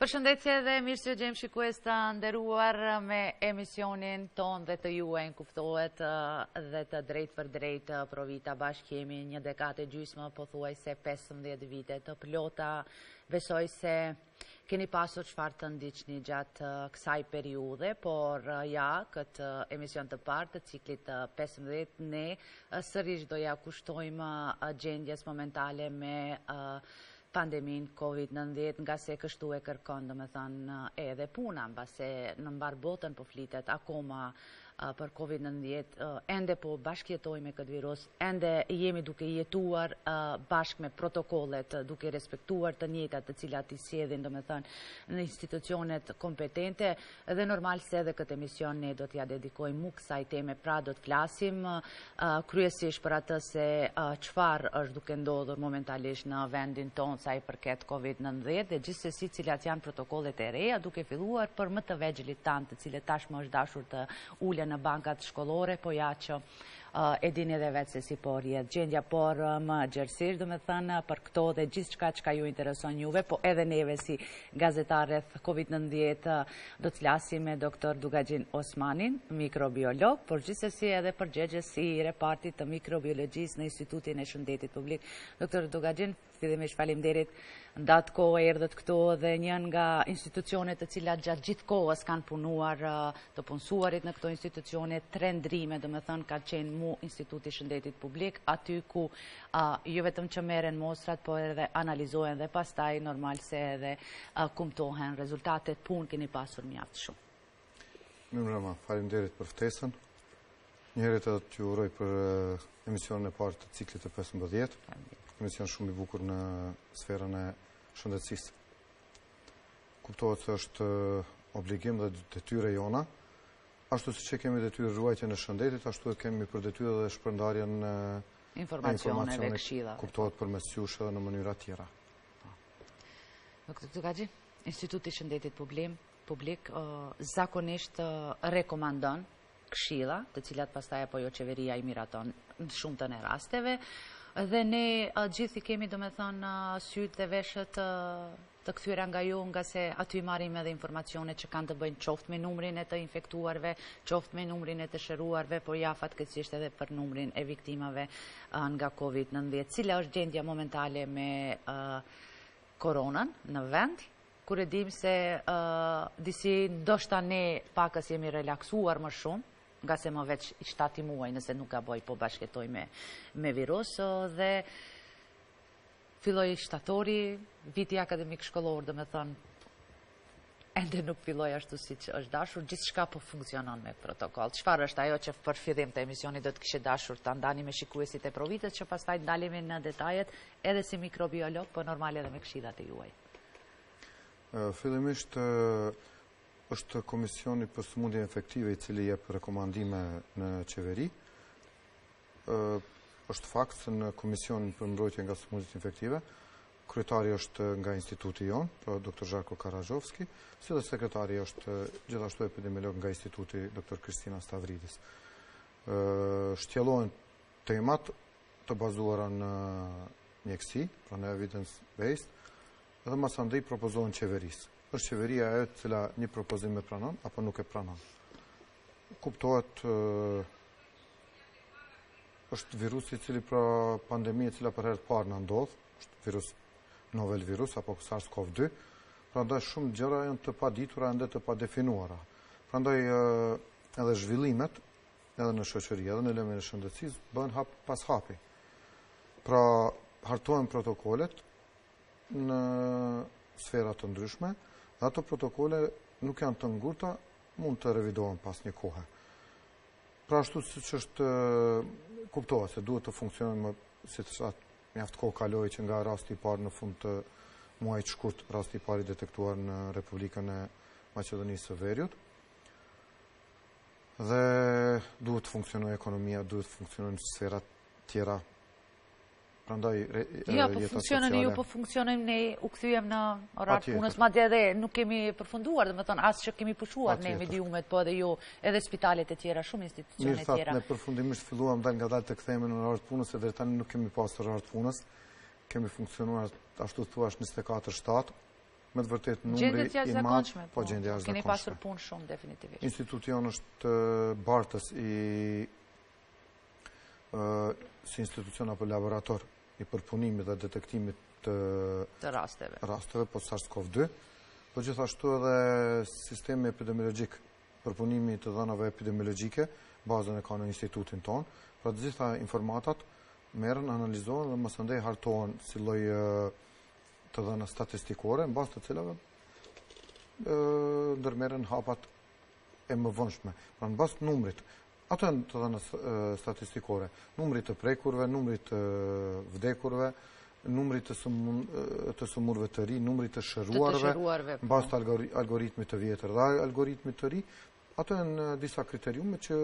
Përshëndetje dhe mirë se gjem shikues të nderuar me emisionin ton dhe të juaj kuptohet dhe të drejt për drejt provita bashkë jemi një dekade gjysmë pothuajse 15 vite të plota. Besoj se keni pasur çfarë të ndiqni gjatë kësaj periudhe, por këtë emision të parë të ciklit të 15 ne sërish do ja kushtojmë gjendjes momentale me pandemin COVID-19, nga se kështu e kërkon, domethënë edhe puna, mbase në mbar botën po flitet akoma për COVID-19, ende po bashkëjetojmë me këtë virus, ende jemi duke jetuar bashkë me protokollet, duke respektuar të njëjtat të cilat i sjedhin, domethënë në institucionet kompetente, dhe normal se edhe këtë emision ne do t'ja dedikojmë kësaj teme, pra do të flasim kryesisht për atë se çfarë është duke ndodhur momentalisht në vendin tonë sa i përket COVID-19 dhe gjithsesi cilat janë protokollet e reja, duke filluar për më të vegjëlit tanë, të cilët tashmë është dashur të ulen në bankat shkollore, po ja që e dini edhe vetë se si po rrjedh gjendja, por më gjerësisht do me thënë për këto dhe gjithçka çka ju intereson juve, po edhe neve si gazetar rreth COVID-19 do të flasim me doktor Dugaxhin Osmanin, mikrobiolog, por gjithsesi edhe përgjegjës si repartit të mikrobiologjisë në Institutin e Shëndetit Publik. Doktor Dugaxhin, fillimisht faleminderit, ndatë kohë erdhët këtu dhe një nga institucionet të cilat gjatë gjithë kohës kanë punuar të punësuarit në këto institucione, 3 ndrime, do me thënë ka qenë mu Instituti Shëndetit Publik, aty ku jo vetëm që merren mostrat, po edhe analizohen dhe pastaj normal se edhe kumtohen rezultatet, punë keni pasur mjaft shumë. Mirëmbrëma, faleminderit për ftesën. Njëherët edhe t'ju uroj për emisionin e parë të ciklit të 15. Emision shumë i bukur në sferën e shëndetësisë. Kuptohet se është obligim dhe detyrë jona, ashtu siç e kemi detyrë ruajtjen e shëndetit, ashtu e kemi për detyrë dhe shpërndarjen e informacione dhe këshilla. Kuptohet përmes jush edhe në mënyra tjera. Doktor Dugaxhi, Instituti i Shëndetit Publik zakonisht rekomandon këshilla, të cilat pastaj apo jo qeveria i miraton në shumtën e rasteve. Dhe ne gjithi kemi, do me thënë, sytë dhe veshët të kthyer nga ju, nga se aty marrim edhe informacione që kanë të bëjnë qoftë me numrin e të infektuarve, qoftë me numrin e të shëruarve, por ja fatkeqësisht edhe për numrin e viktimave nga COVID-19. Cila është gjendja momentale me koronën në vend, kur e dim se disi ndoshta ne pakës jemi relaksuar më shumë, nga se më veç i 7 muaj nëse nuk ka boj po bashketoj me virus, dhe filloj shtatori, viti akademik shkollor, dhe me thënë, ende nuk filloj ashtu si që është dashur, gjithë shka po funksionon me protokoll. Çfarë është ajo që për fillim të emisioni do të kishe dashur të ndani me shikuesit e provitës, që pastaj ndalemi në detajet edhe si mikrobiolog, po normal edhe me këshillat e juaj? Fillimisht është Komisioni për sëmundje infektive i cili jep rekomandime në qeveri. Është fakt se në Komisionin për mbrojtje nga sëmundjet infektive, kryetari është nga instituti jon, pra dr. Zharko Karazhovski, si dhe sekretari është gjithashtu epidemiolog nga instituti dr. Kristina Stavridis. Shtjellohen temat të bazuara në mjeksi, pra në evidence-based, dhe masandej propozohen qeverisë. Është qeveria e cila një propozim e pranon, apo nuk e pranon. Kuptohet, është virusi cili pra pandemia cila për herë të parë në ndodh, është virus, novel virus, apo SARS-CoV-2, prandaj shumë gjëra janë të paditura ende të padefinuara. Prandaj edhe zhvillimet, edhe në shoqëri, edhe në elementin e shëndetësisë, bëhen hap pas hapi. Pra, hartohen protokollet në sfera të ndryshme, dhe ato protokole nuk janë të ngurta, mund të revidohen pas një kohe. Pra ashtu si që është kuptohet se duhet të funksionojnë si të shatë mjaft kohë kaloi që nga rasti i parë në fund të muajit shkurt, rasti i parë i detektuar në Republikën e Maqedonisë së Veriut. Dhe duhet të funksionojë ekonomia, duhet të funksionojnë sfera tjera. Prandaj ja, po funksionojnë ju, po funksionojnë ne, u kthyem në orar punës, madje edhe nuk kemi përfunduar, domethënë as që kemi pushuar ne mediumet, po edhe ju, edhe spitalet e tjera, shumë institucione tjera. Mirë, ne përfundimisht filluam nga dalë të kthehemi në orar punës, edhe tani nuk kemi pasur orar punës. Kemi funksionuar ashtu thuaç 24/7, me të vërtet numri i madh, po gjendje jashtëzakonshme. Keni pasur punë shumë definitivisht. Instituti jonë është bartës si institucion apo laborator i përpunimit dhe detektimit të rasteve, po SARS-CoV-2, po gjithashtu edhe sistemi epidemiologjik, përpunimi të dhënave epidemiologjike, bazën e ka në institutin tonë, pra të gjitha informatat merren, analizohen dhe mësëndej hartohen si lloj të dhëna statistikore, në bazë të cilave ndërmerren hapat e mëvonshme. Pra në bazë të numrit, ato janë të dhëna statistikore, numrit të prekurve, numrit të vdekurve, numrit të sëmurve të ri, numrit të shëruarve, në bazë të algoritmit të vjetër dhe algoritmit të ri, ato janë disa kriteriume që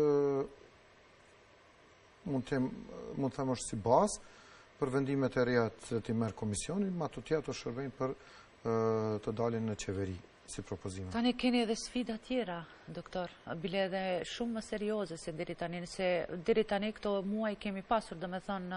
mund të them është si bazë për vendimet e reja që ti merr komisioni, ma të tjera të shërbejnë për të dalin në qeveri si propozime. Tani keni edhe sfida tjera, doktor, bile edhe shumë më serioze se deri tani, se deri tani këto muaj kemi pasur, do me thonë,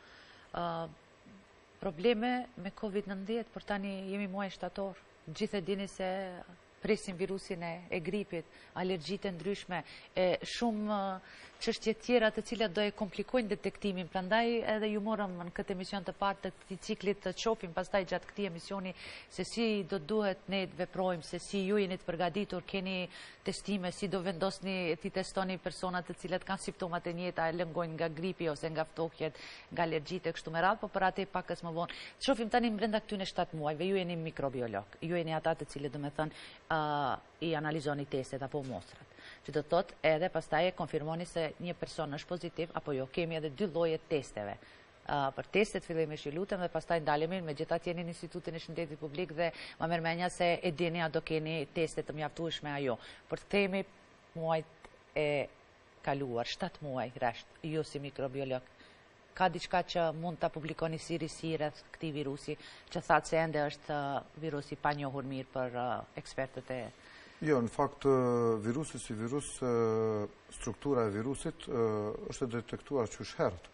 probleme me COVID-19, por tani jemi muaj shtator. Gjithë e dini se presim virusin e gripit, alergjit e ndryshme, shumë çështje tjera të cilat do e komplikojnë detektimin. Prandaj edhe ju morëm në këtë emision të parë të këtij ciklit të shohim pastaj gjatë këtij emisioni se si do duhet ne të veprojmë, se si ju jeni të përgatitur, keni testime, si do vendosni ti testoni personat të cilat kanë simptomat e njëjta, e lëngojnë nga gripi ose nga ftohjet, nga alergjit e kështu me radhë, po për atë pakës më vonë. Shohim tani brenda këtyre 7 muajve, ju jeni mikrobiolog, ju jeni ata të cilët domethënë i analizoni testet apo mostrat. Që do të thotë edhe pastaj e konfirmoni se një person është pozitiv apo jo. Kemi edhe 2 lloje testeve. Për testet fillimisht ju lutem dhe pastaj ndalemi, megjithatë jeni në Institutin e Shëndetit Publik dhe më merr mendja se e dini a do keni teste të mjaftueshme ajo. Por të themi muajt e kaluar, 7 muaj rresht, ju si mikrobiolog, ka diçka që mund ta publikoni si risi rreth këtij virusi, që thatë se ende është virusi pa njohur mirë për ekspertët e... Jo, në fakt, virusi si virus, struktura e virusit është detektuar qysh herët.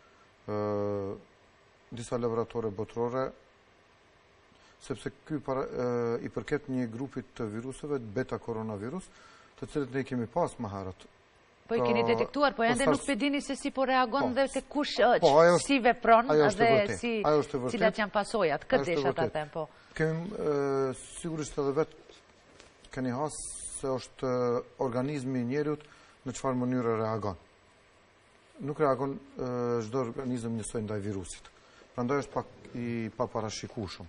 Disa laboratore botërore, sepse ky i përket një grupit të viruseve, beta koronavirus, të cilët ne kemi pas më herët. Po i keni detektuar, po ende nuk pedini se si po reagon dhe se kush si vepron dhe si cilat janë pasojat. Këtë desha ta them, po. Kemi sigurisht edhe vetë keni hasë se është organizmi i njeriut në çfarë mënyrë reagon. Nuk reagon çdo organizëm njësoj ndaj virusit. Prandaj është pak i paparashikueshëm.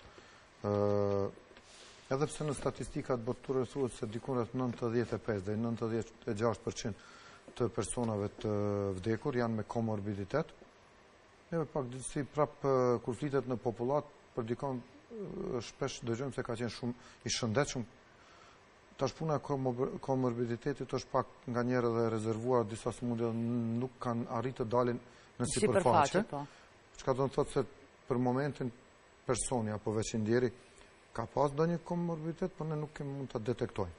Edhe pse në statistikat botërore thuhet se diku rreth 95 deri 96% të personave të vdekur janë me komorbiditet. Ne pak disi prap kur flitet në popullat për dikon shpesh dëgjojmë se ka qenë shumë i shëndetshëm. Tash puna e komorbiditetit është pak nga njerë dhe rezervuar disa sëmundje nuk kanë arritë të dalin në sipërfaqe. Çka do të thotë se për momentin personi apo veçindjeri ka pas ndonjë komorbiditet, por ne nuk kemi mund ta detektojmë.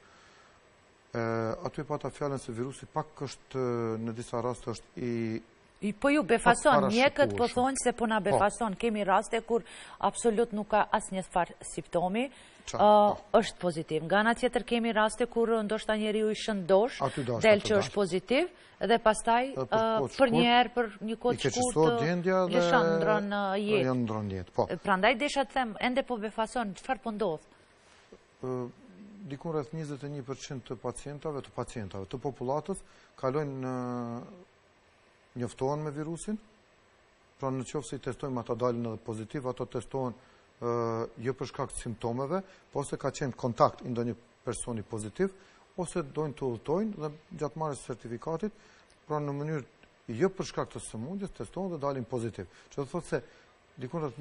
Aty pa ta fjalën se virusi pak është në disa raste është po ju befason, mjekët po thonë se po na befason. Kemi raste kur absolut nuk ka asnjë farë simptomi, është pozitiv. Nga ana tjetër kemi raste kur ndoshta njeriu i shëndosh, del që është pozitiv dhe pastaj për një herë për një kohë të shkurtër lëshon ndron jetë. Prandaj desha të them, ende po befason, çfarë po ndodh? Diku rreth 21% të pacientave, të popullatës kalojnë njoftohen me virusin, pra në qoftë se i testojmë ata dalin edhe pozitiv, ato testohen jo për shkak të simptomeve, po se ka qenë kontakt i ndonjë personi pozitiv, ose dojnë të udhëtojnë dhe gjatë marrjes së certifikatit, pra në mënyrë jo për shkak të sëmundjes, testohen dhe dalin pozitiv. Që do thotë se diku rreth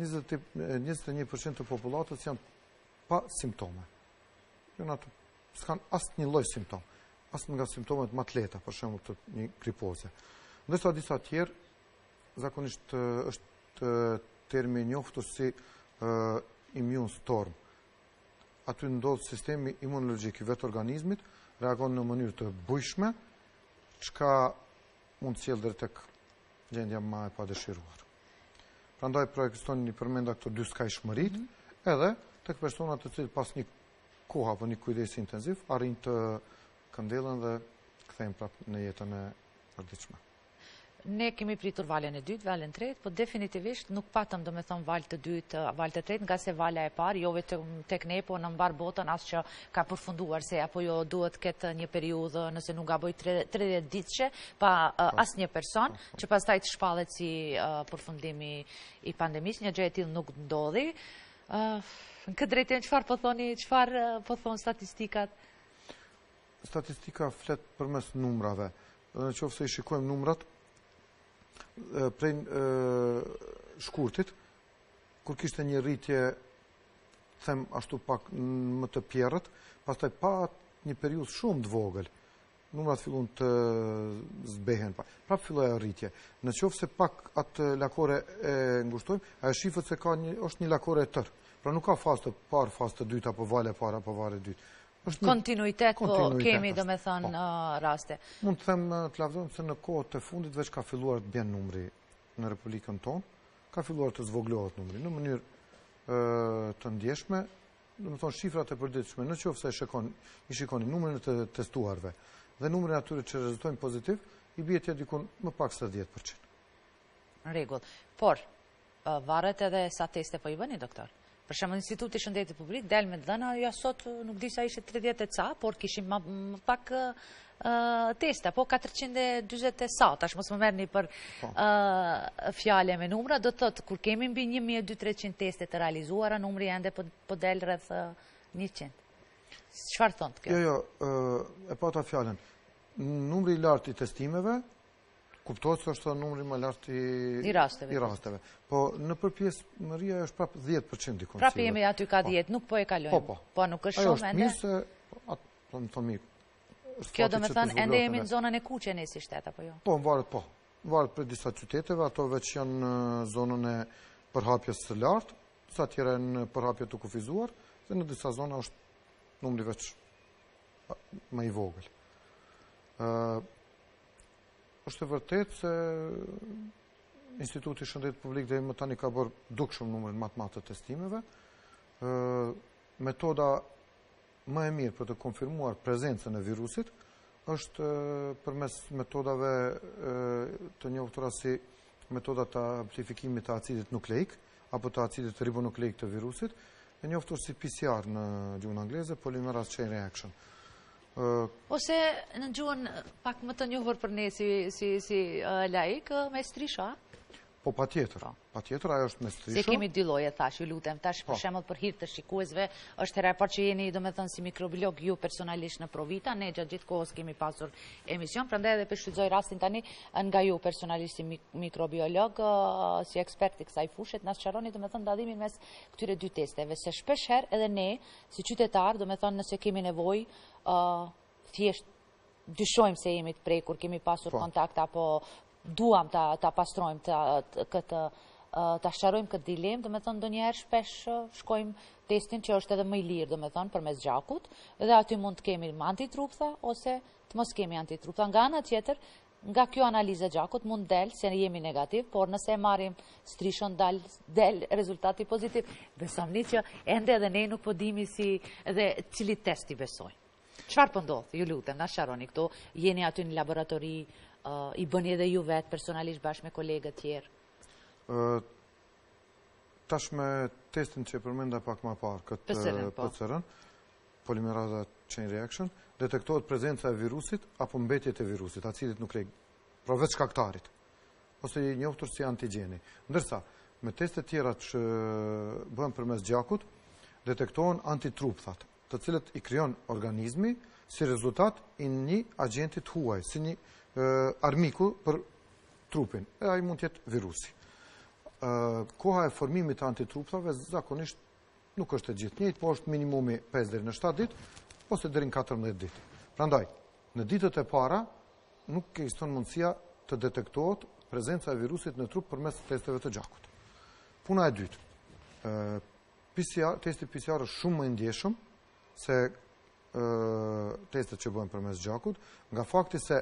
21% të popullatës janë pa simptome. Janë ato s'kan asnjë lloj simptom, as nga simptomet më të lehta, për shembull të një gripoze. Ndërsa disa tjerë, zakonisht është termi njoftur si immune storm. Aty ndodh sistemi imunologjik i vetë organizmit, reagon në mënyrë të bujshme, çka mund të sjellë deri tek gjendja më e padëshiruar. Prandaj pra ekziston një përmenda këto dy skajshmërit, edhe tek personat të cilët pas një kohë apo një kujdesi intenziv arrin të këndellën dhe kthehen prapë në jetën e përditshme. Ne kemi pritur valën e dytë, valën e tretë, po definitivt nuk patëm domethënë valë të dytë, valë të tretë, nga se vala e parë, jo vetëm tek ne, po në mbar botën as që ka përfunduar se apo jo duhet ketë një periudhë, nëse nuk gaboj 30 ditëshe, pa asnjë person, që pastaj të shpallet si përfundimi i pandemisë, një gjë e tillë nuk ndodhi. Në këtë drejtim çfarë po thoni, çfarë po thon statistikat? Statistika flet përmes numrave. Nëse i shikojmë numrat prej shkurtit, kur kishte një rritje, them ashtu pak më të pjerrët, pastaj pa një periudhë shumë të vogël, numrat fillun të zbehen, prapë filloi rritje. Në qoftë se pak atë lakore e ngushtojmë, ajo shifët se është një lakore e tërë. Pra nuk ka fazë të parë, fazë të dytë, apo vale e parë, apo vale e dytë. Kontinuitet, po kemi domethënë raste. Mund të them të lavdërojmë se në kohët e fundit veç ka filluar të bjen numri në Republikën tonë, ka filluar të zvoglohet numri në mënyrë të ndjeshme, domethënë shifrat e përditshme, në qoftë se i shikoni numrin e të testuarve dhe numrin atyre që rezultojnë pozitiv, i bie atje diku më pak se 10%. Në rregull. Por varet edhe sa teste po i bëni, doktor? Për shembull, Instituti i Shëndetit Publik del me dhëna, ja sot nuk di sa ishte 30 e ca, por kishim më pak testa, po 440 e sa, tash mos më merrni për fjale me numra, do të thotë kur kemi mbi 1200-300 teste të realizuara, numri ende po del rreth 100. Çfarë thon kjo? Jo, e pata fjalën. Numri i lartë i testimeve kuptohet se është numri më lartë i rasteve. Po në përpjesëmëria është prapë 10% dikon. Prapë jemi aty ka 10, nuk po e kalojmë. Po nuk është shumë ende. Ajo është mirë se më thomi. Kjo do të thënë ende jemi në zonën e kuqe ne si shtet apo jo? Po, varet po. Varet për disa qyteteve, ato veç janë në zonën e përhapjes së lartë, sa tjera në përhapje të kufizuar, dhe në disa zona është numri veç më i vogël. Është e vërtet se Instituti i Shëndetit Publik deri më tani ka bërë dukshëm numrin më të madh të testimeve. Metoda më e mirë për të konfirmuar prezencën e virusit është përmes metodave të njohura si metoda të amplifikimit të acidit nukleik apo të acidit ribonukleik të virusit, e njohur si PCR në gjuhën angleze, polymerase chain reaction. Ose në gjuhën pak më të njohur për ne si laik, me strisha? Po patjetër, ajo është me strisha. Se kemi dy lloje, thash, ju lutem, tash për shembull për hir të shikuesve, është hera e parë që jeni domethënë si mikrobiolog ju personalisht në Provita, ne gjatë gjithë kohës kemi pasur emision, prandaj edhe shfrytëzoj rastin tani nga ju personalisht si mikrobiolog, si ekspert i kësaj fushë, na sqaroni domethënë dallimin mes këtyre dy testeve, se shpesh herë edhe ne si qytetar, domethënë nëse kemi nevojë thjesht dyshojmë se jemi të prekur, kemi pasur kontakt apo duam ta pastrojmë ta sqarojmë këtë dilemë, domethënë ndonjëherë shpesh shkojmë testin që është edhe më i lirë, domethënë përmes gjakut, dhe aty mund të kemi antitruptha ose të mos kemi antitruptha. Nga ana tjetër, nga kjo analizë e gjakut mund del se ne jemi negativ, por nëse e marrim strishon del rezultati pozitiv. Besoni që ende edhe ne nuk po dimi si edhe cili test i besojmë. Çfarë po ndodh? Ju lutem, na sqaroni këtu, jeni aty në laboratori, i bëni edhe ju vetë personalisht bashkë me kolegët tjerë? Tash me testin që përmenda pak më parë, këtë PCR-n, polymerase chain reaction, detektohet prezenca e virusit apo mbetjet e virusit, acidit nukleik, pra vetë shkaktarit, ose i njohur si antigjeni. Ndërsa, me testet tjera që bëhen përmes gjakut, detektohen antitrupthat, të cilët i krijon organizmi si rezultat i një agenti të huaj, si një armiku për trupin, e ai mund të jetë virusi. Koha e formimit të antitrupthave zakonisht nuk është e gjithë njëjtë, po është minimumi 5 deri në 7 ditë ose deri në 14 ditë. Prandaj, në ditët e para nuk ekziston mundësia të detektohet prezenca e virusit në trup përmes testeve të gjakut. Puna e dytë, testi PCR është shumë më i ndjeshëm se testet që bëhen përmes gjakut, nga fakti se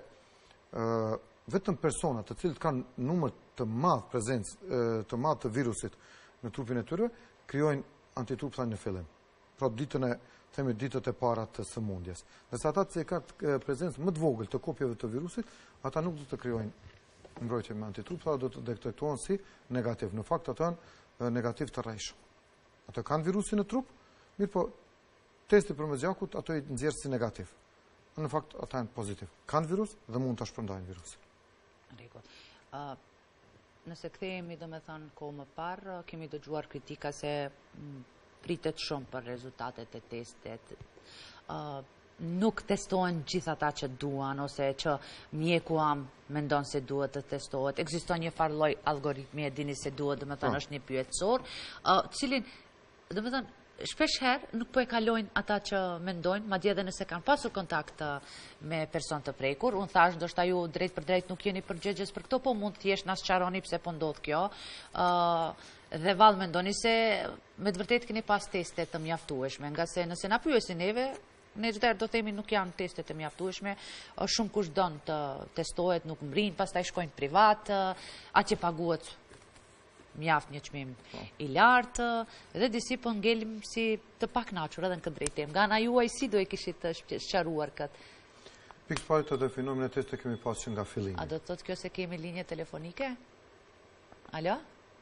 vetëm persona të cilët kanë numër të madh prezencë të madh të virusit në trupin e tyre krijojnë antitrup sa në fillim. Pra ditët e para të sëmundjes. Nëse ata që kanë prezencë më të vogël të kopjave të virusit, ata nuk do të krijojnë mbrojtje me antitrup, ata do të detektohen si negativ. Në fakt ato janë negativ të rrejshëm. Ato kanë virusin në trup, mirë po testi përmes gjakut ato i nxjerr si negativ. Në fakt ata janë pozitiv. Kanë virus dhe mund ta shpërndajnë virusin. Rregull. Nëse kthehemi domethënë kohë më parë, kemi dëgjuar kritika se pritet shumë për rezultatet e testit. Nuk testohen gjithë ata që duan, ose që mjeku mendon se duhet të testohet. Ekziston një farë lloj algoritmi, e dini se duhet, domethënë është një pyetësor, cilin domethënë shpesh herë nuk po e kalojnë ata që mendojnë, madje edhe nëse kanë pasur kontakt me person të prekur. Unë thash, ndoshta ju drejt për drejt nuk jeni përgjegjës për këto, po mund thjesht na sqaroni pse po ndodh kjo. Dhe vallë mendoni se me të vërtetë keni pas teste të mjaftueshme, nga se nëse na pyesin neve, ne çdo herë do themi nuk janë testet e mjaftueshme, shumë kush don të testohet, nuk mbrin, pastaj shkojnë privat, atje paguhet mjaft një çmim i lartë, dhe disi po ngelim si të pakënaqur edhe në këtë drejtim. Nga ana juaj si do e kishit sqaruar këtë? Pikë parë të definojmë në teste kemi pasur që nga fillimi. A do të thotë kjo se kemi linje telefonike? Alo?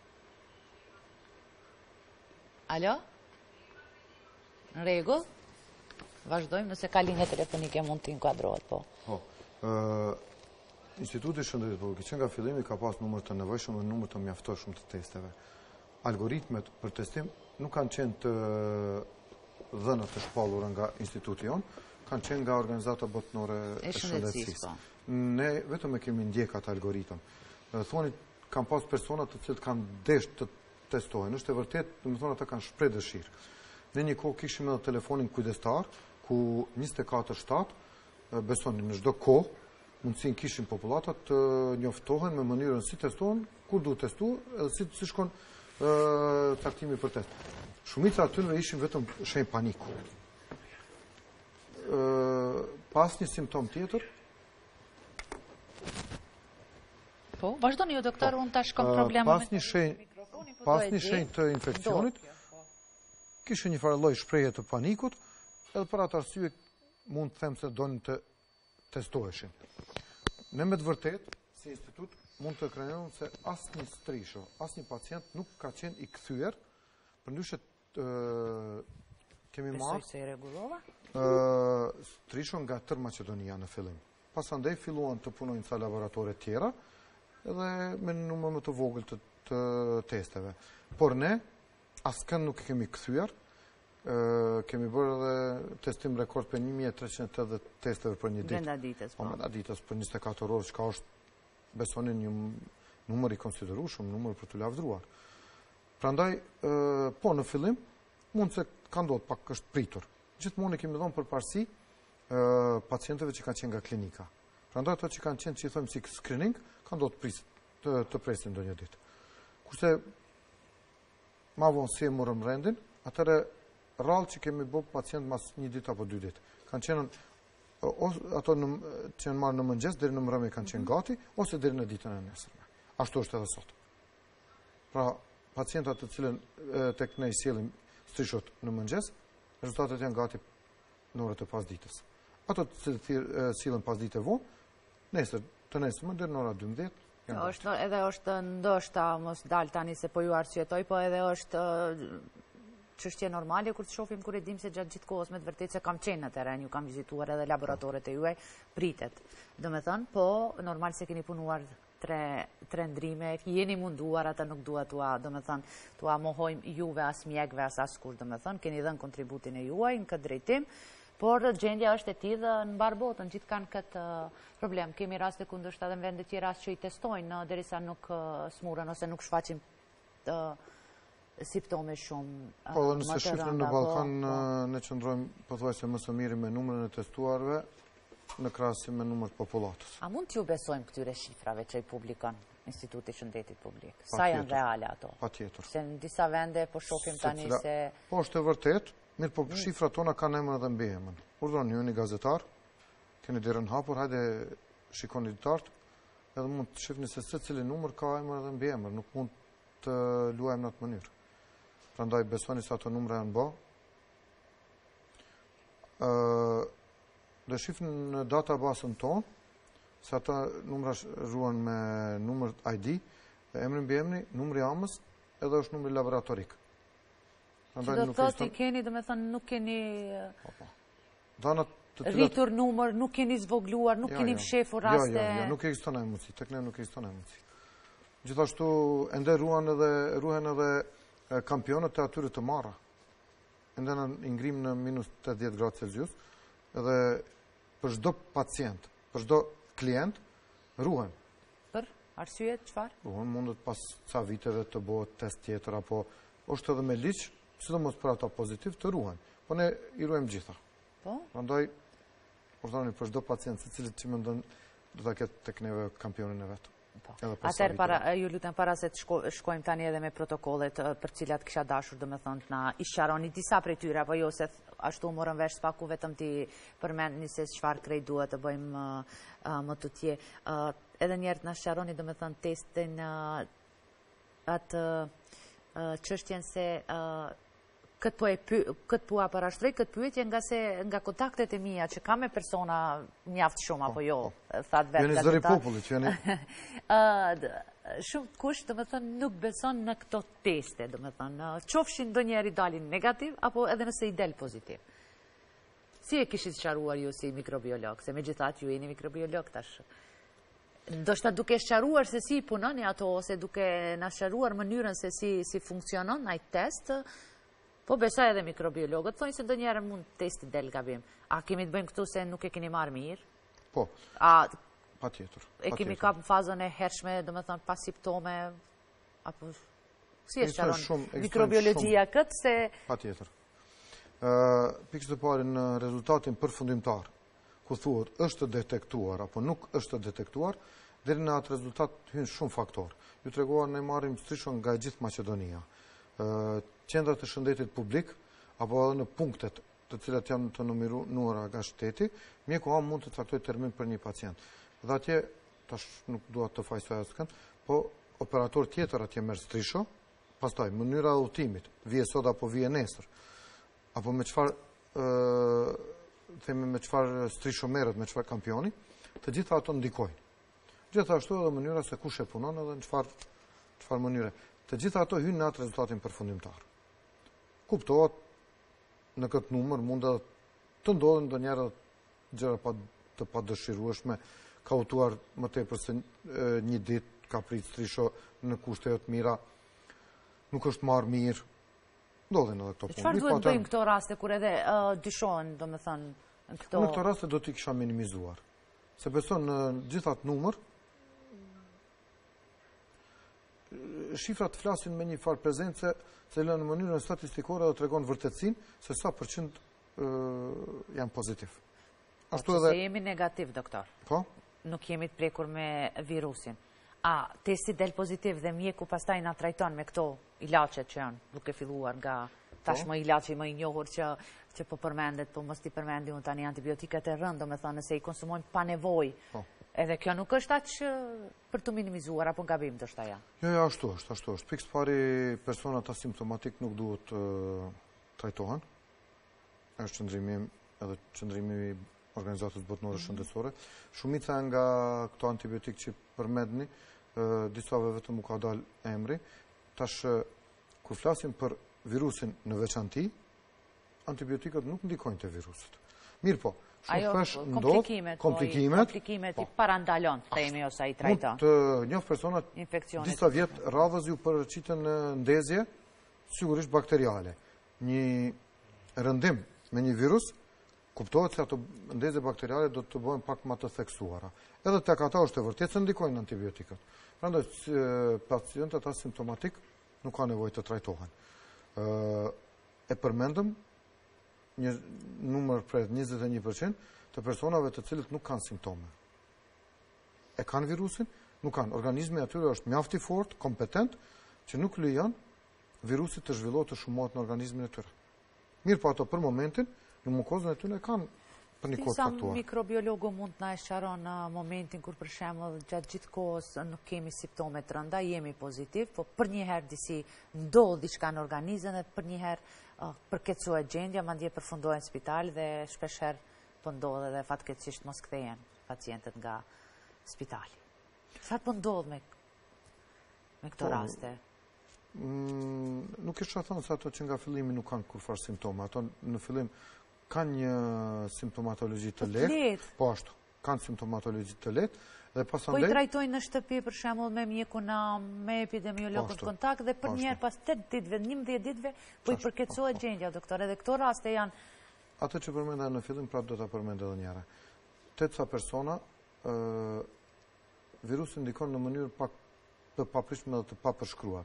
Alo? Në rregull? Vazhdojmë, nëse ka linje telefonike mund të inkuadrohet, po. Instituti Shëndetit Publik që nga fillimi ka pas numër të nevojshëm dhe numër të mjaftueshëm të testeve. Algoritmet për testim nuk kanë qenë të dhëna të shpallura nga instituti jonë, kanë qenë nga organizata botërore e shëndetësisë. Ne vetëm e kemi ndjek atë algoritëm. Thoni kanë pas persona të cilët kanë deshur të testohen. Është e vërtetë, domethënë ata kanë shpreh dëshirë. Në një kohë kishim edhe telefonin kujdestar, ku 24/7 besonin në çdo kohë mundësin kishin populatat të njoftohen me mënyrën si testohen, kur duhet testu, edhe si shkon caktimi për test. Shumica atyre ishin vetëm shenjë paniku. Pas një simptom tjetër. Po, vazhdoni ju doktor, unë tash kam probleme pas një shenjë të infekcionit, kishin një farë lloj shprehje të panikut, edhe për atë arsye mund të them se donin të testoheshin. Ne me të vërtet, si institut, mund të krenojmë se asnjë strisho, asnjë pacient nuk ka qenë i kthyer, përndryshe kemi marrë strisho nga tërë Maqedonia në fillim. Pasandej filluan të punojnë ca laboratore tjera, edhe me numër më të vogël të testeve. Por ne, askënd nuk kemi kthyer, kemi bërë edhe testim rekord për 1380 testeve për një ditë. Brenda ditës, po. Brenda ditës për 24 orë, çka është besonin një numër i konsiderueshëm, numër për të lavdruar. Prandaj, po në fillim, mund se ka ndodhur pak është pritur. Gjithmonë kemi dhënë përparësi pacientëve që kanë qenë nga klinika. Prandaj ato që kanë qenë, që i thëmë si screening, kanë ndodhur të presin ndonjë ditë. Kurse ma vonë si e morëm rendin, atëre rrallë që kemi bërë pacient mas një ditë apo 2 ditë. Kanë qenë ato që janë marrë në mëngjes, deri në mbrëmje kanë qenë gati, ose deri në ditën e nesërme. Ashtu është edhe sot. Pra, pacientat të cilën tek ne i sjellim strishot në mëngjes, rezultatet janë gati në orët e pasditës. Ato të cilët sillen pasditë vonë, nesër të nesërme deri në ora 12. Edhe është ndoshta mos dal tani se po ju arsyetoj, po edhe është çështje normale kur të shohim, kur e dim se gjatë gjithë kohës me të vërtetë se kam qenë në terren, ju kam vizituar edhe laboratoret e juaj, pritet. Domethënë, po normal se keni punuar tre ndrime, jeni munduar, ata nuk dua tua mohojmë juve as mjekve as askush, domethënë, keni dhënë kontributin e juaj në këtë drejtim. Por gjendja është e tillë në mbar botën, gjithë kanë këtë problem. Kemi raste ku ndoshta edhe në vende tjera që i testojnë derisa nuk smurën ose nuk shfaqin simptome shumë po, nëse shifrën në Ballkan, ne qëndrojmë pothuajse më së miri me numrin e testuarve në krahasim me numrin e popullatës. A mund t'ju besojmë këtyre shifrave që i publikon Instituti Shëndetit Publik? Sa janë reale ato? Patjetër. Se në disa vende po shohim tani se po është e vërtet, mirë po shifrat tona kanë emër dhe mbiemër. Urdhëroni ju një gazetar, keni derën hapur, hajde shikoni ditartë, edhe mund të shihni se secili numër ka emër dhe mbiemër, nuk mund të luajmë në atë mënyrë. Prandaj besoni se ato numra janë bë. Dhe shifnë në databasën tonë, se ata numra ruan me numër ID, emrin mbi emri, numri amës, edhe është numri laboratorik. Që do thot i keni, dhe me thënë, nuk keni rritur numër, nuk keni zvogluar, nuk keni fshefur raste... Jo, nuk ekziston ai mundësi, tek ne nuk ekziston ai mundësi. Gjithashtu, ende ruhen edhe kampionët e atyre të marra. Ende në ngrim në minus 80 gradë Celsius, edhe për çdo pacient, për çdo klient, ruhen. Për arsye çfarë? Ruhen, mundet pas ca viteve të bëhet test tjetër, apo është edhe me liq, sidomos për ata pozitiv, të ruhen. Po ne i ruajmë gjitha. Po? Prandaj, për çdo pacient, secilit që mendon, do ta ketë tek neve kampionin e vet. Atëherë, ju lutem para se të shkojmë tani edhe me protokollet për cilat kisha dashur, domethënë na isharoni disa prej tyre, apo jo se ashtu morën vesh spaku vetëm ti përmendni se çfarë krejt duhet të bëjmë më tutje. Edhe një herë na sharoni domethënë testin atë çështjen se këtë po parashtroj këtë pyetje nga kontaktet e mia që kam me persona mjaft shumë apo jo, thatë vetë. Jeni zëri popullit, jeni. Shumë kush, domethënë, nuk beson në këto teste, domethënë, qofshin ndonjëherë dalin negativ apo edhe nëse i del pozitiv. Si e kishit sqaruar ju si mikrobiolog, se megjithatë ju jeni mikrobiolog tash. Ndoshta duke sqaruar se si punoni ato ose duke na sqaruar mënyrën se si funksionon ai test. Po besoj edhe mikrobiologët, thonë se ndonjëherë mund testi del gabim. A kemi të bëjmë këtu se nuk e keni marrë mirë? Po, patjetër. E kemi kap në fazën e hershme, domethënë pas simptome, apo si e sqaron mikrobiologjia këtë se... Patjetër. Pikë të parë në rezultatin përfundimtar, ku thuhet është detektuar apo nuk është detektuar, deri në atë rezultat hyn shumë faktor. Ju treguar ne marrim strishon nga gjithë Maqedonia. Qendrat e shëndetit publik, apo edhe në punktet të cilat janë të numëruara nga shteti, mjeku am mund të caktojë termin për një pacient. Dhe atje, tash nuk dua të fajsoj askënd, po operator tjetër atje merr strisho, pastaj mënyra e udhëtimit, vije sot apo vije nesër, apo me çfarë strisho merret, me çfarë kampioni, të gjitha ato ndikojnë. Gjithashtu edhe mënyra se kush e punon edhe në çfarë mënyre. Të gjitha ato hynë në atë rezultatin përfundimtar. Kuptohet në këtë numër mund të ndodhin ndonjëherë gjëra të padëshirueshme, ka utuar më tepër se një ditë ka prit strisho në kushte të mira, nuk është marrë mirë. Ndodhin edhe këto punë. Çfarë duhet bëjmë këto raste kur edhe dyshohen, domethënë, këto? Në këto raste do t'i kisha minimizuar. Se beson në gjithë atë numër shifrat flasin me një farë prezencë se në mënyrën statistikore do tregon vërtetësinë se sa përqind janë pozitiv. Ashtu edhe se jemi negativ, doktor. Po? Nuk jemi të prekur me virusin. A testi del pozitiv dhe mjeku pastaj na trajton me këto ilaçet që janë duke filluar nga tashmë ilaçi më i njohur që po përmendet, po mos ti përmendi unë tani antibiotikat e rënd, domethënë se i konsumojmë pa nevojë. Po. Edhe kjo nuk është aq për të minimizuar apo gabim ndoshta ja. Jo, ashtu është. Pikë pari personat asimptomatik nuk duhet trajtohen. Është qëndrimi i Organizatës Botërore Shëndetësore. Shumica nga këto antibiotik që përmendni, disave vetëm u ka dalë emri. Tash kur flasim për virusin në veçanti, antibiotikët nuk ndikojnë te viruset. Mirë po, komplikimet i parandalon, themi ose ai trajton. Mund të njoh personat disa vjet radhës ju përqiten në ndezje, sigurisht bakteriale. Një rëndim me një virus, kuptohet se ato ndezje bakteriale do të bëhen pak më të theksuara. Edhe tek ata është e vërtetë se ndikojnë antibiotikët. Prandaj pacientët asimptomatik nuk ka nevojë të trajtohen. E përmendëm një numër prej 21% të personave të cilët nuk kanë simptome. E kanë virusin, nuk kanë. Organizmi atyre është mjaft i fortë, kompetent, që nuk lejon virusit të zhvillohet të shumohet në organizmin e tyre. Mirë po ato për momentin, në mukozën e tyre kanë për një kohë Disa caktuar. mikrobiologu mund të na e sqaron në momentin kur për shembull gjatë gjithë kohës nuk kemi simptome të rënda, jemi pozitiv, po për një herë disi ndodh diçka në organizëm dhe për një herë përkeqësohet gjendja, madje përfundohen në spital dhe shpesh herë po ndodh edhe fatkeqësisht mos kthehen pacientët nga spitali. Çfarë po ndodh me këto raste? Nuk isha thënë se ato që nga fillimi nuk kanë kurfar simptoma. Ato në fillim kanë një simptomatologji të lehtë, po ashtu, kanë simptomatologji të lehtë dhe pasandej... Po i trajtojnë në shtëpi për shembull me mjekun, me epidemiologun kontakt dhe për një herë pas 8 ditëve, 11 ditëve, po i përkeqësohet gjendja, doktor, edhe këto raste janë... Ato që përmenda në fillim, prapë do ta përmend edhe një herë. Tetësa persona virusi ndikon në mënyrë pak të papërshme dhe të papërshkruar.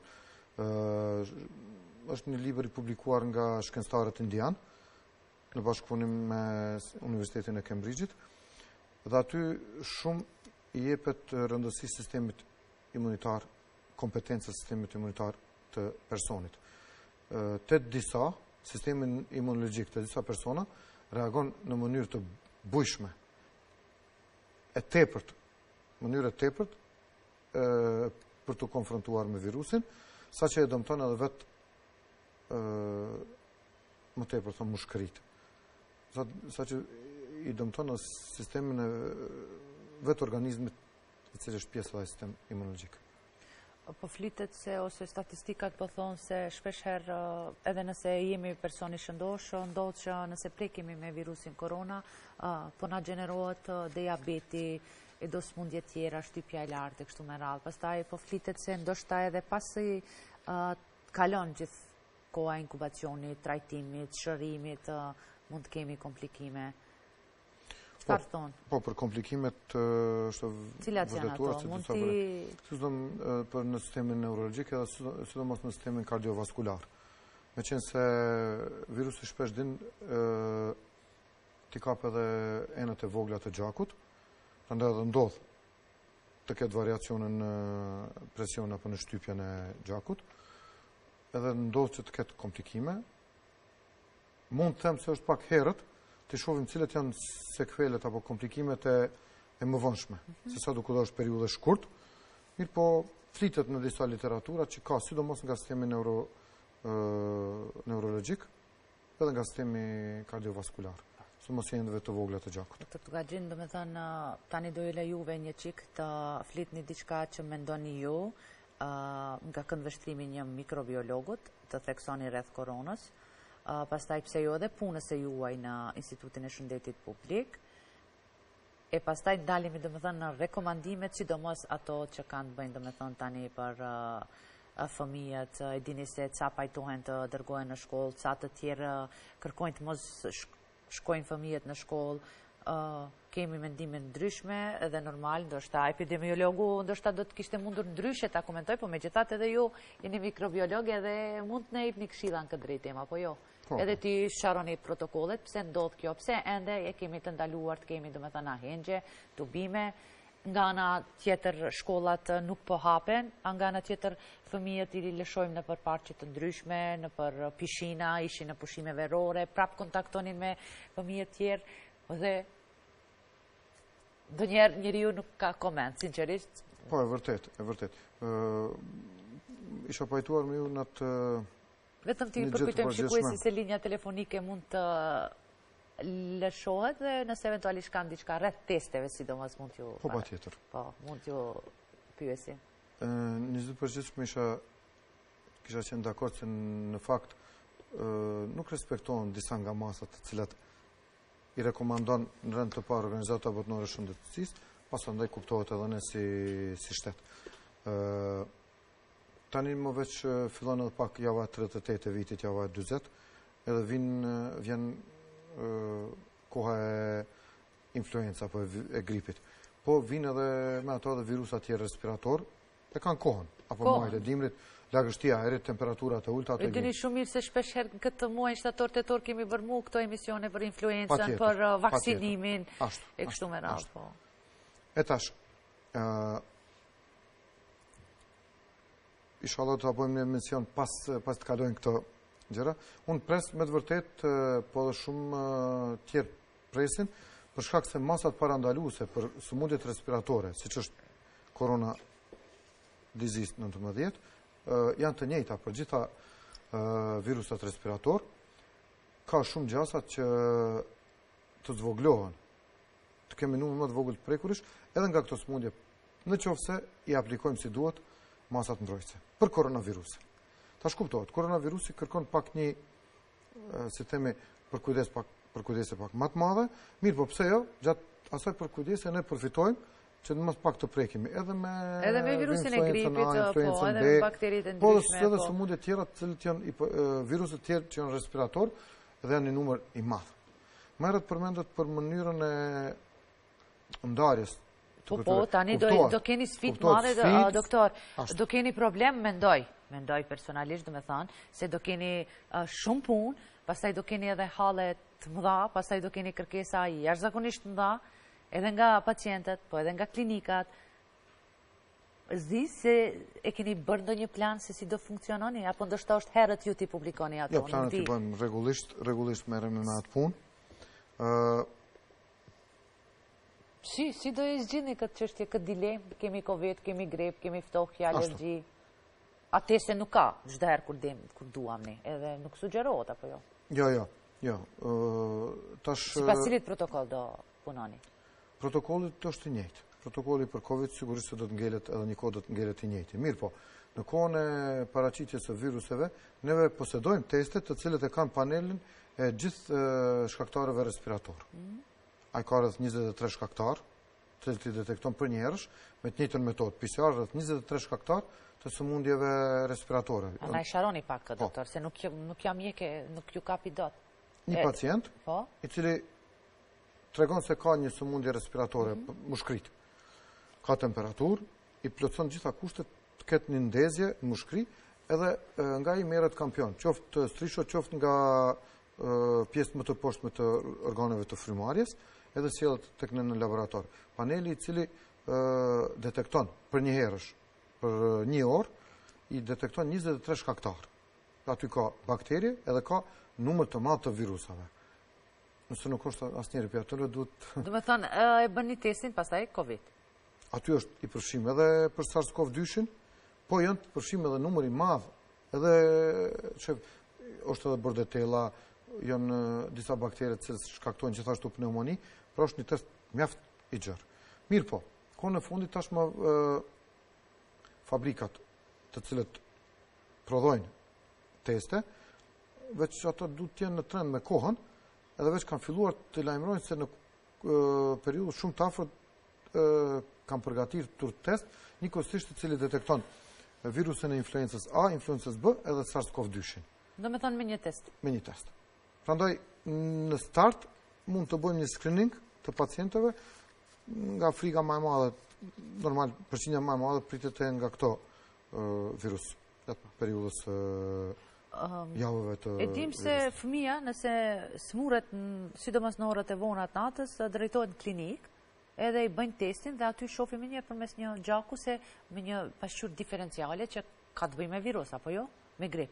Është një libër i publikuar nga shkencëtarët indian në bashkëpunim me Universitetin e Cambridge-it dhe aty shumë i jepet rëndësi sistemit imunitar, kompetencës sistemit imunitar të personit. Të disa, sistemin imunologjik të disa persona reagon në mënyrë të bujshme, mënyrë e tepërt për të konfrontuar me virusin, sa që e dëmton edhe vetë më tepër thonë mushkërit. Sa që i dëmton edhe sistemin e vetë organizmit i cilë është pjesë dhe sistem imunologjik. Po flitet se, ose statistikat po thonë se shpesher edhe nëse jemi personi shëndosh, ndodhë që nëse prekemi me virusin korona, po na gjenerohet diabeti, e do smundje tjera, shtypja e lartë e kështu me radhë. Pastaj po flitet se ndoshta edhe pasi kalon gjithë koha inkubacionit, trajtimit, shërimit, mund të kemi komplikime. Çfarë thonë? Po, për komplikimet cilat janë ato? Mund për në sistemin neurologjik edhe sidomos në sistemin kardiovaskular. Me qenë se virusi shpesh din t'i kap edhe enët e vogla të gjakut, prandaj edhe ndodh të ketë variacione në presion apo në shtypjen e gjakut, edhe ndodh që të ketë komplikime. Mund të them se është pak herët të shohim cilët janë sekvelet apo komplikimet e mëvonshme, se sa duke është periudhë shkurt, mirë po flitet në disa literatura që ka sidomos nga sistemi neurologjik edhe nga sistemi kardiovaskular. Së mos jenë dhe të vogla të gjakut. Dr. Tugajin, do me thënë, tani do i lejuve një qik të flitni diçka që mendoni ju nga këndvështrimi një mikrobiologut të theksoni rreth koronës, pastaj pse jo edhe punës e juaj në Institutin e Shëndetit Publik, e pastaj dalimi, do me thënë, në rekomandimet, sidomos ato që kanë të bëjnë, do me thënë, tani për fëmijët, e dini se ca pajtohen të dërgojnë në shkollë, ca të tjerë kërkojnë të mos shkojnë fëmijët në shkollë, kemi mendime ndryshme edhe normal, ndoshta epidemiologu ndoshta do të kishte mundur ndryshe ta komentoj, po megjithatë edhe ju jeni mikrobiolog edhe mund të na jepni këshilla në këtë drejtim, apo jo? Edhe ti sqaroni protokollet, pse ndodh kjo, pse ende e kemi të ndaluar të kemi, domethënë, ahengje, tubime, nga ana tjetër shkollat nuk po hapen, nga ana tjetër fëmijët i lëshojmë në për parqe të ndryshme, në për pishina, ishin në pushime verore, prap kontaktonin me fëmijët tjerë, dhe ndonjëherë njeriu nuk ka koment, sinqerisht. Po, e vërtet, e vërtet. Isha pajtuar me ju në të vetëm ti përkujtojmë shikuesi se linja telefonike mund të lëshohet dhe nëse eventualisht kanë diçka rreth testeve, sidomos mund t'ju... Po, patjetër. Po, mund t'ju pyesi. 20% kisha qenë dakord se në fakt nuk respektohen disa nga masat të cilat i rekomandon në rend të parë Organizata Botërore e Shëndetësisë, pasandaj kuptohet edhe ne si shtet. Tani më veç fillon edhe pak java 38 e vitit, java 40, edhe vjen koha e influenca apo e gripit. Po vjen edhe me ato edhe virusat tjerë respirator, e kanë kohën, apo muajt e dimrit, lagështia e aerit, temperaturat e ulta. E dini shumë mirë se shpesh herë këtë muaj shtator-tetor kemi bërmu këto emisione për influencën, për vaksinimin, e kështu me radhë, po. E tash, inshallah të apojmë një emision pas të kalojnë këto gjëra. Unë pres me të vërtet, po dhe shumë tjerë presin, për shkak se masat parandaluese për sëmundjet respiratore, siç është korona disease 19, janë të njëjta për gjitha virusat respirator, ka shumë gjasat që të zvoglohen, të kemi numër më të vogël të prekurish, edhe nga këto sëmundje, në qoftë se i aplikojmë si duhet masat mbrojtëse për koronavirusin. Tash kuptohet, koronavirusi kërkon pak një, si themi, përkujdese pak më të madhe, mirë, po pse jo, gjatë asaj përkujdese ne përfitojmë që në mas pak të prekimi, edhe me virusin e gripit, po, edhe me bakteritë e ndryshme, po, dhe edhe sëmundje tjera, cilët janë viruset tjerë që janë respirator, dhe janë një numër i madh. Merret përmendet për mënyrën e ndarjes. Po, tani do keni sfidë madhe, doktor, do keni problem, mendoj personalisht, do me thënë, se do keni shumë punë, pastaj do keni edhe halle të mëdha, pastaj do keni kërkesa jashtëzakonisht mëdha, edhe nga pacientët, po edhe nga klinikat. Zdi se e keni bërë ndonjë plan se si do funksiononi, apo ndoshta është herët ju t'i publikoni ato? Jo, planet i bëjmë rregullisht merremi me atë punë. Si do e zgjidhni këtë çështje, këtë dilemë? Kemi Covid, kemi grip, kemi ftohje, alergji. Atese nuk ka çdo herë kur duam ne, edhe nuk sugjerohet apo jo? Jo. Sipas cilit protokoll do punoni? Protokolli është i njëjtë. Protokolli për Covid sigurisht se do të ngelet edhe një kohë do të ngelet i njëjti. Mirë po, në kohën e paraqitjes së viruseve, neve posedojmë teste të cilët e kanë panelin e gjithë shkaktarëve respirator. Ai ka rreth 23 shkaktar, të cilët i detekton për njerësh me të njëjtën metodë. PCR rreth 23 shkaktar të sëmundjeve respiratore. Na e sharoni pak, doktor, se nuk jam mjeke, nuk ju kapi dot. Një pacient i cili tregon se ka një sëmundje respiratore, mushkrit, ka temperaturë, i plotson gjitha kushtet të ketë një ndezje në mushkri, edhe nga i merret kampion, qoftë strisho, qoftë nga pjesë më të poshtme të organeve të frymarrjes, edhe sjellet tek ne në laborator. Paneli i cili detekton për një herësh, për një orë, i detekton 23 shkaktar. Aty ka bakterie edhe ka numër të madh të virusave. Nëse nuk është asnjëri prej atyre duhet. Do të thonë e bëni testin pastaj Covid. Aty është i përfshim edhe për SARS-CoV-2, po janë të përfshim edhe numër i madh, edhe është edhe bordetella, janë disa baktere që shkaktojnë gjithashtu pneumoni, por është një test mjaft i gjerë. Mirë po, kohën e fundit tashmë fabrikat të cilët prodhojnë teste, veç ato duhet të jenë në trend me kohën, edhe veç kanë filluar të lajmërojnë se në periudhë shumë të afërt kanë përgatitur tur test, njëkohësisht i cili detekton virusin e influencës A, influencës B edhe SARS-CoV-2. Do me thonë me një test? Me një test. Prandaj, në start, mund të bëjmë një screening të pacientëve nga frika më e madhe, normal, përqindja më e madhe pritet nga këto virus, periudhës javëve të e dim se fëmia, nëse smuret, sidomos në orët e vona të natës, drejtohet në klinik, edhe i bëjnë testin dhe aty shohim një përmes një gjaku se me një pasqyrë diferenciale që ka të bëjë me virus, apo jo? Me grip.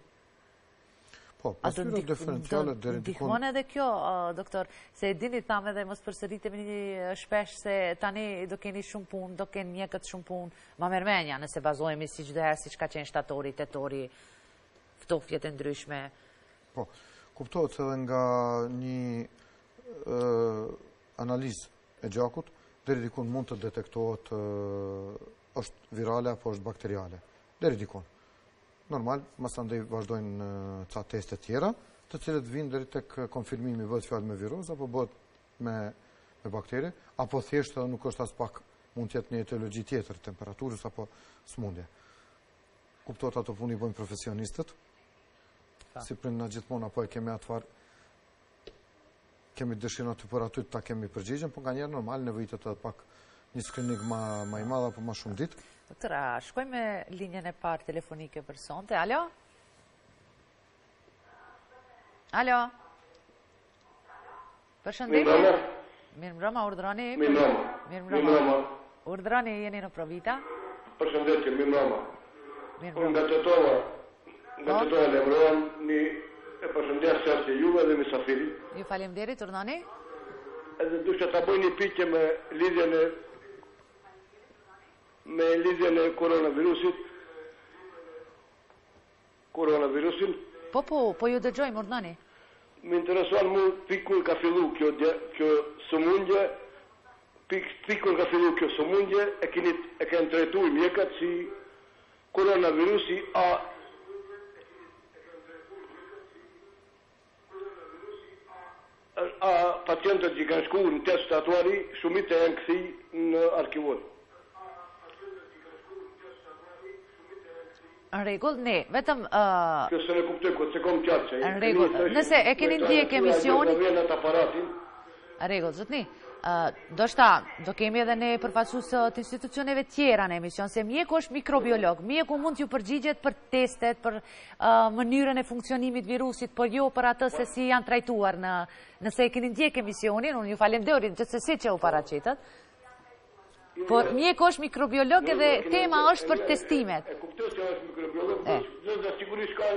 Po, pasqyra diferenciale deri diku. Ndihmon edhe kjo, doktor, se e dini thamë edhe mos përsëritemi shpesh se tani do keni shumë punë, do keni mjekët shumë punë, ma mërmenja nëse bazohemi si çdo herë siç ka qenë shtatori, tetori, ftofjet e ndryshme. Po, kuptohet edhe nga një analizë e gjakut, deri diku mund të detektohet është virale apo është bakteriale. Deri diku. Normal, mas andaj vazhdojnë ca teste tjera, të cilët vinë deri tek konfirmimi bëhet fjalë me virus apo bëhet me bakterie, apo thjesht edhe nuk është as pak mund të jetë një etiologji tjetër, temperaturës apo sëmundje. Kuptohet ato punë i bëjnë profesionistët. Si prind na gjithmonë apo e kemi atfar kemi dëshirën aty për aty ta kemi përgjigjen, por nganjëherë normal nevojitet edhe pak një screening më i madh apo më shumë ditë. Doktora, shkoj me linjën e parë telefonike për sonte. Alo? Alo? Përshëndetje. Mirëmbrëma, urdhroni. Mirëmbrëma. Urdhroni, jeni në Provita? Përshëndetje, mirëmbrëma. Mirëmbrëma. Nga Tetova lemërohem, një e përshëndesja se juve dhe misafirit. Ju faleminderit, urdhroni. edhe dusha ta bëj një pyetje me lidhjen e koronavirusin. Po ju dëgjojmë, urdhani. Më interesuan mu pikur ka fillu kjo sëmundje, pikur ka fillu kjo sëmundje, e kanë trajtuar mjekat si koronavirusi pacientët që kanë shkuar në test statuari, shumit e janë këthi në arkivor. Në rregull, ne, vetëm... Kjo se ne kuptoj, se kom qartë që... Në rregull, nëse e keni ndjek emisionin... Në rregull, zotni, do kemi edhe ne përfaqësues të institucioneve tjera në emision, se mjeku është mikrobiolog, mjeku mund t'ju përgjigjet për testet, për mënyrën e funksionimit virusit, por jo për atë se si janë trajtuar nëse e keni ndjek emisionin, unë ju falenderit gjithsesi që u paraqitët. Por mjeku është mikrobiolog edhe tema është për testimet. E kuptoj se është mikrobiolog, dhe sigurisht ka...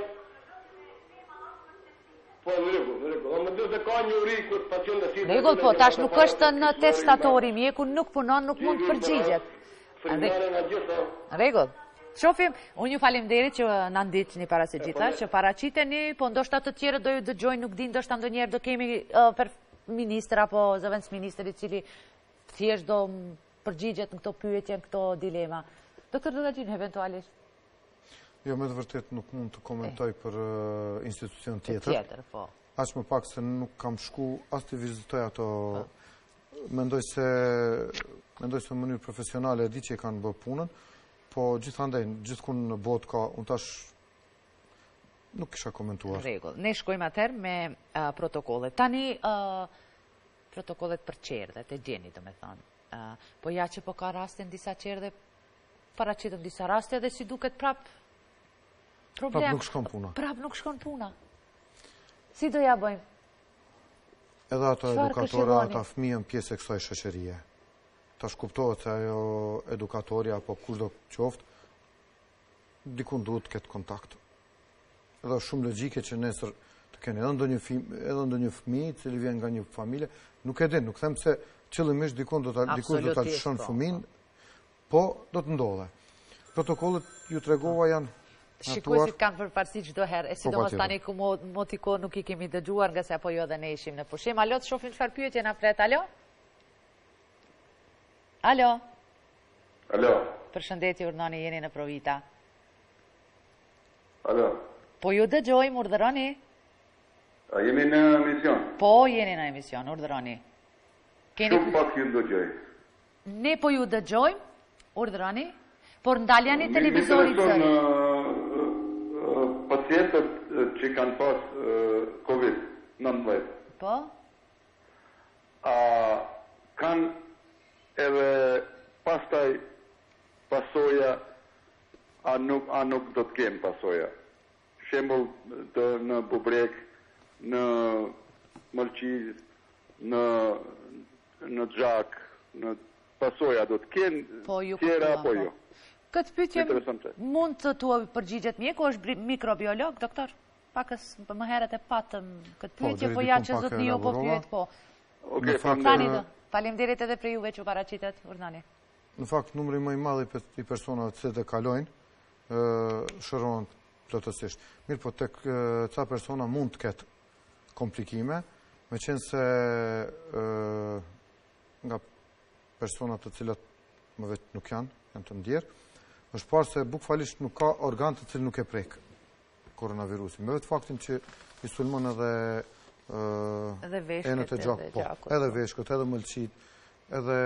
Po, në rregull. Më dhe ka një uri kur pacientë si... Rregull, po, tash nuk është në testatori, mjeku nuk punon, nuk mund të përgjigjet. Rregull. Shofim, unë ju falemderit që në ndiqni para se gjitha, që paraqiteni, po ndoshta të tjerë do ju dëgjojnë, nuk din, ndoshta ndonjëherë do kemi për ministër apo zëvendës ministër i cili thjesht do përgjigjet në këto pyetje, në këto dilema. Doktor Dogagin, eventualisht? Jo, me të vërtet nuk mund të komentoj për institucion tjetër. Po. Aq më pak se nuk kam shku, as të vizitoj ato. Mendoj se në mënyrë profesionale e di që e kanë bërë punën, po gjithandaj, gjithkun në botë ka, unë tash nuk kisha komentuar. Rregull. Ne shkojmë atëherë me protokollet. Tani, protokollet për qerdhet, e gjeni do me thonë. Po ja që po ka raste në disa qerdhe, paraqitën disa raste dhe si duket prap problem. Prap nuk shkon puna. Prap nuk shkon puna. Si do ja bëjmë? Edhe ato edukatora, ata fëmijën pjesë e kësaj shoqërie. Tash kuptohet se ajo edukatorja apo kushdo qoftë, dikun duhet të ketë kontakt. Edhe shumë logjike që nesër të keni edhe ndonjë fëmijë i cili vjen nga një familje, nuk e din, nuk them se qëllimisht dikush do ta lëshon fëmin, po do të ndodhe. Protokollet ju tregova janë shikuesit kanë përparësi çdo herë, e sidomos tani ku motiko nuk i kemi dëgjuar nga se apo jo dhe ne ishim në pushim. Alo, të shohim çfarë pyetje na flet. Alo? Alo? Alo? Përshëndetje, urdhani, jeni në Provita. Alo? Po ju dëgjojmë, urdhëroni. A jemi në emision? Po, jeni në emision, urdhëroni. Shumë pak ju dëgjoj. Ne po ju dëgjojmë, urdhëroni, por ndaljani televizorit zëri. Pacientët që kanë pas COVID-19. Po? Kanë edhe pastaj pasoja, a nuk do të kemë pasoja. Shembull në bubrek, në mëlqiz, në gjak, në pasoja do të kenë, tjera apo jo. Këtë pyetje mund të tua përgjigjet mjeku, është mikrobiolog, doktor? Pakës më herët e patëm këtë pyetje, po ja që zotni jo po pyet, po. Faleminderit edhe për juve që paraqitet, urdhani. Në fakt, numri më i madh i personave që të kalojnë, shërohen plotësisht. Mirë, po tek ca persona mund të ketë komplikime, me qenë se nga personat të cilat më vetë nuk janë të ndjerë, është parë se bukfalisht nuk ka organ të cilë nuk e prek koronavirusi. Me vetë faktin që i sulmon edhe enët e gjakut, edhe veshkët, edhe mëlqit, edhe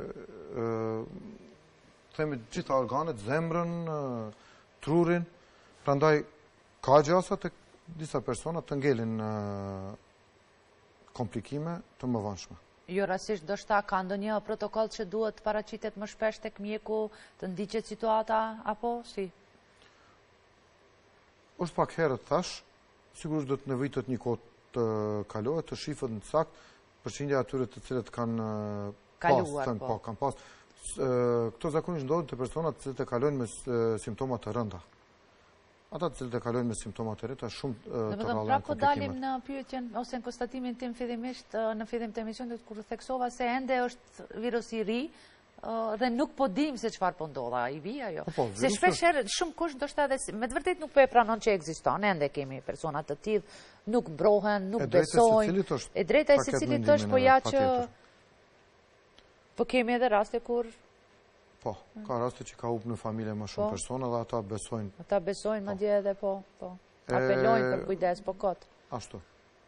themi gjitha organet, zemrën, trurin, prandaj ka gjasa të disa persona të ngelin komplikime të mëvanshme. Jo rasisht do shta ka ndonjë protokoll që duhet paraqitet më shpesh tek mjeku të ndiqet situata apo si? Është pak herët thash, sigurisht do të nevojitet një kohë të kalohet, të shifët në sakt përqindja atyre të cilët kanë pas. Këto zakonisht ndodhin të personat të cilët e kalojnë me simptomat të rënda. ata të cilët e kalojnë me simptomat e reta shumë të rrallën Prapë po dalim komplikimet. në pyetjen ose në konstatimin tim fillimisht në fillim të emisionit kur theksova se ende është virus i ri dhe nuk po dim se çfarë po ndodha, i vi ajo. Se shpesh herë shumë kush ndoshta edhe me të vërtetë nuk po e pranon që ekziston, ende kemi persona të tillë, nuk mbrohen, nuk besojnë. E drejta e secilit është, po ja që po kemi edhe raste kur Po, ka raste që ka hup në familje më shumë persona dhe ata besojnë. Ata besojnë madje edhe po. Apelojnë për kujdes, po kot. Ashtu.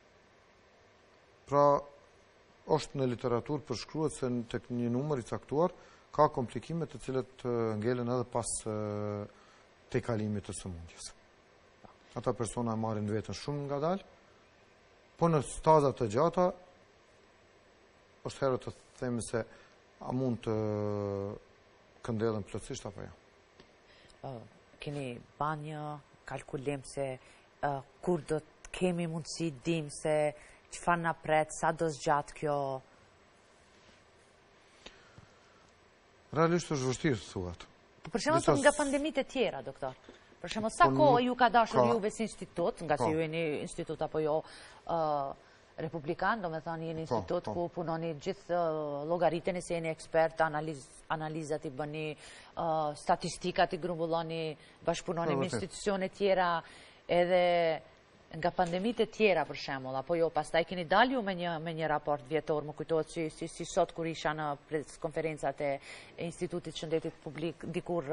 Pra, është në literaturë përshkruhet se tek një numër i caktuar ka komplikime të cilët ngelen edhe pas tejkalimit të sëmundjes. Ata persona marrin vetën shumë ngadalë, po në staza të gjata është herë të themi se a mund të këndellën plotësisht apo jo? Keni banjë, kalkulim se kur do të kemi mundësi dim se çfarë na pret, sa do zgjat kjo? Realisht është vështirë thuhet. Për shembull nga pandemitë e tjera, doktor. Për shembull sa kohë ju ka dashur juve si institut, nga si ju jeni institut apo jo republikan, do me thënë jeni institut ku punoni gjithë llogaritën e se jeni ekspert, analizat i bëni, statistikat i grumbulloni, bashkëpunoni me institucione tjera, edhe nga pandemitë e tjera për shembull, apo jo, pastaj keni dalë ju me një raport vjetor, më kujtohet si sot kur isha në konferencat e Institutit Shëndetit Publik, dikur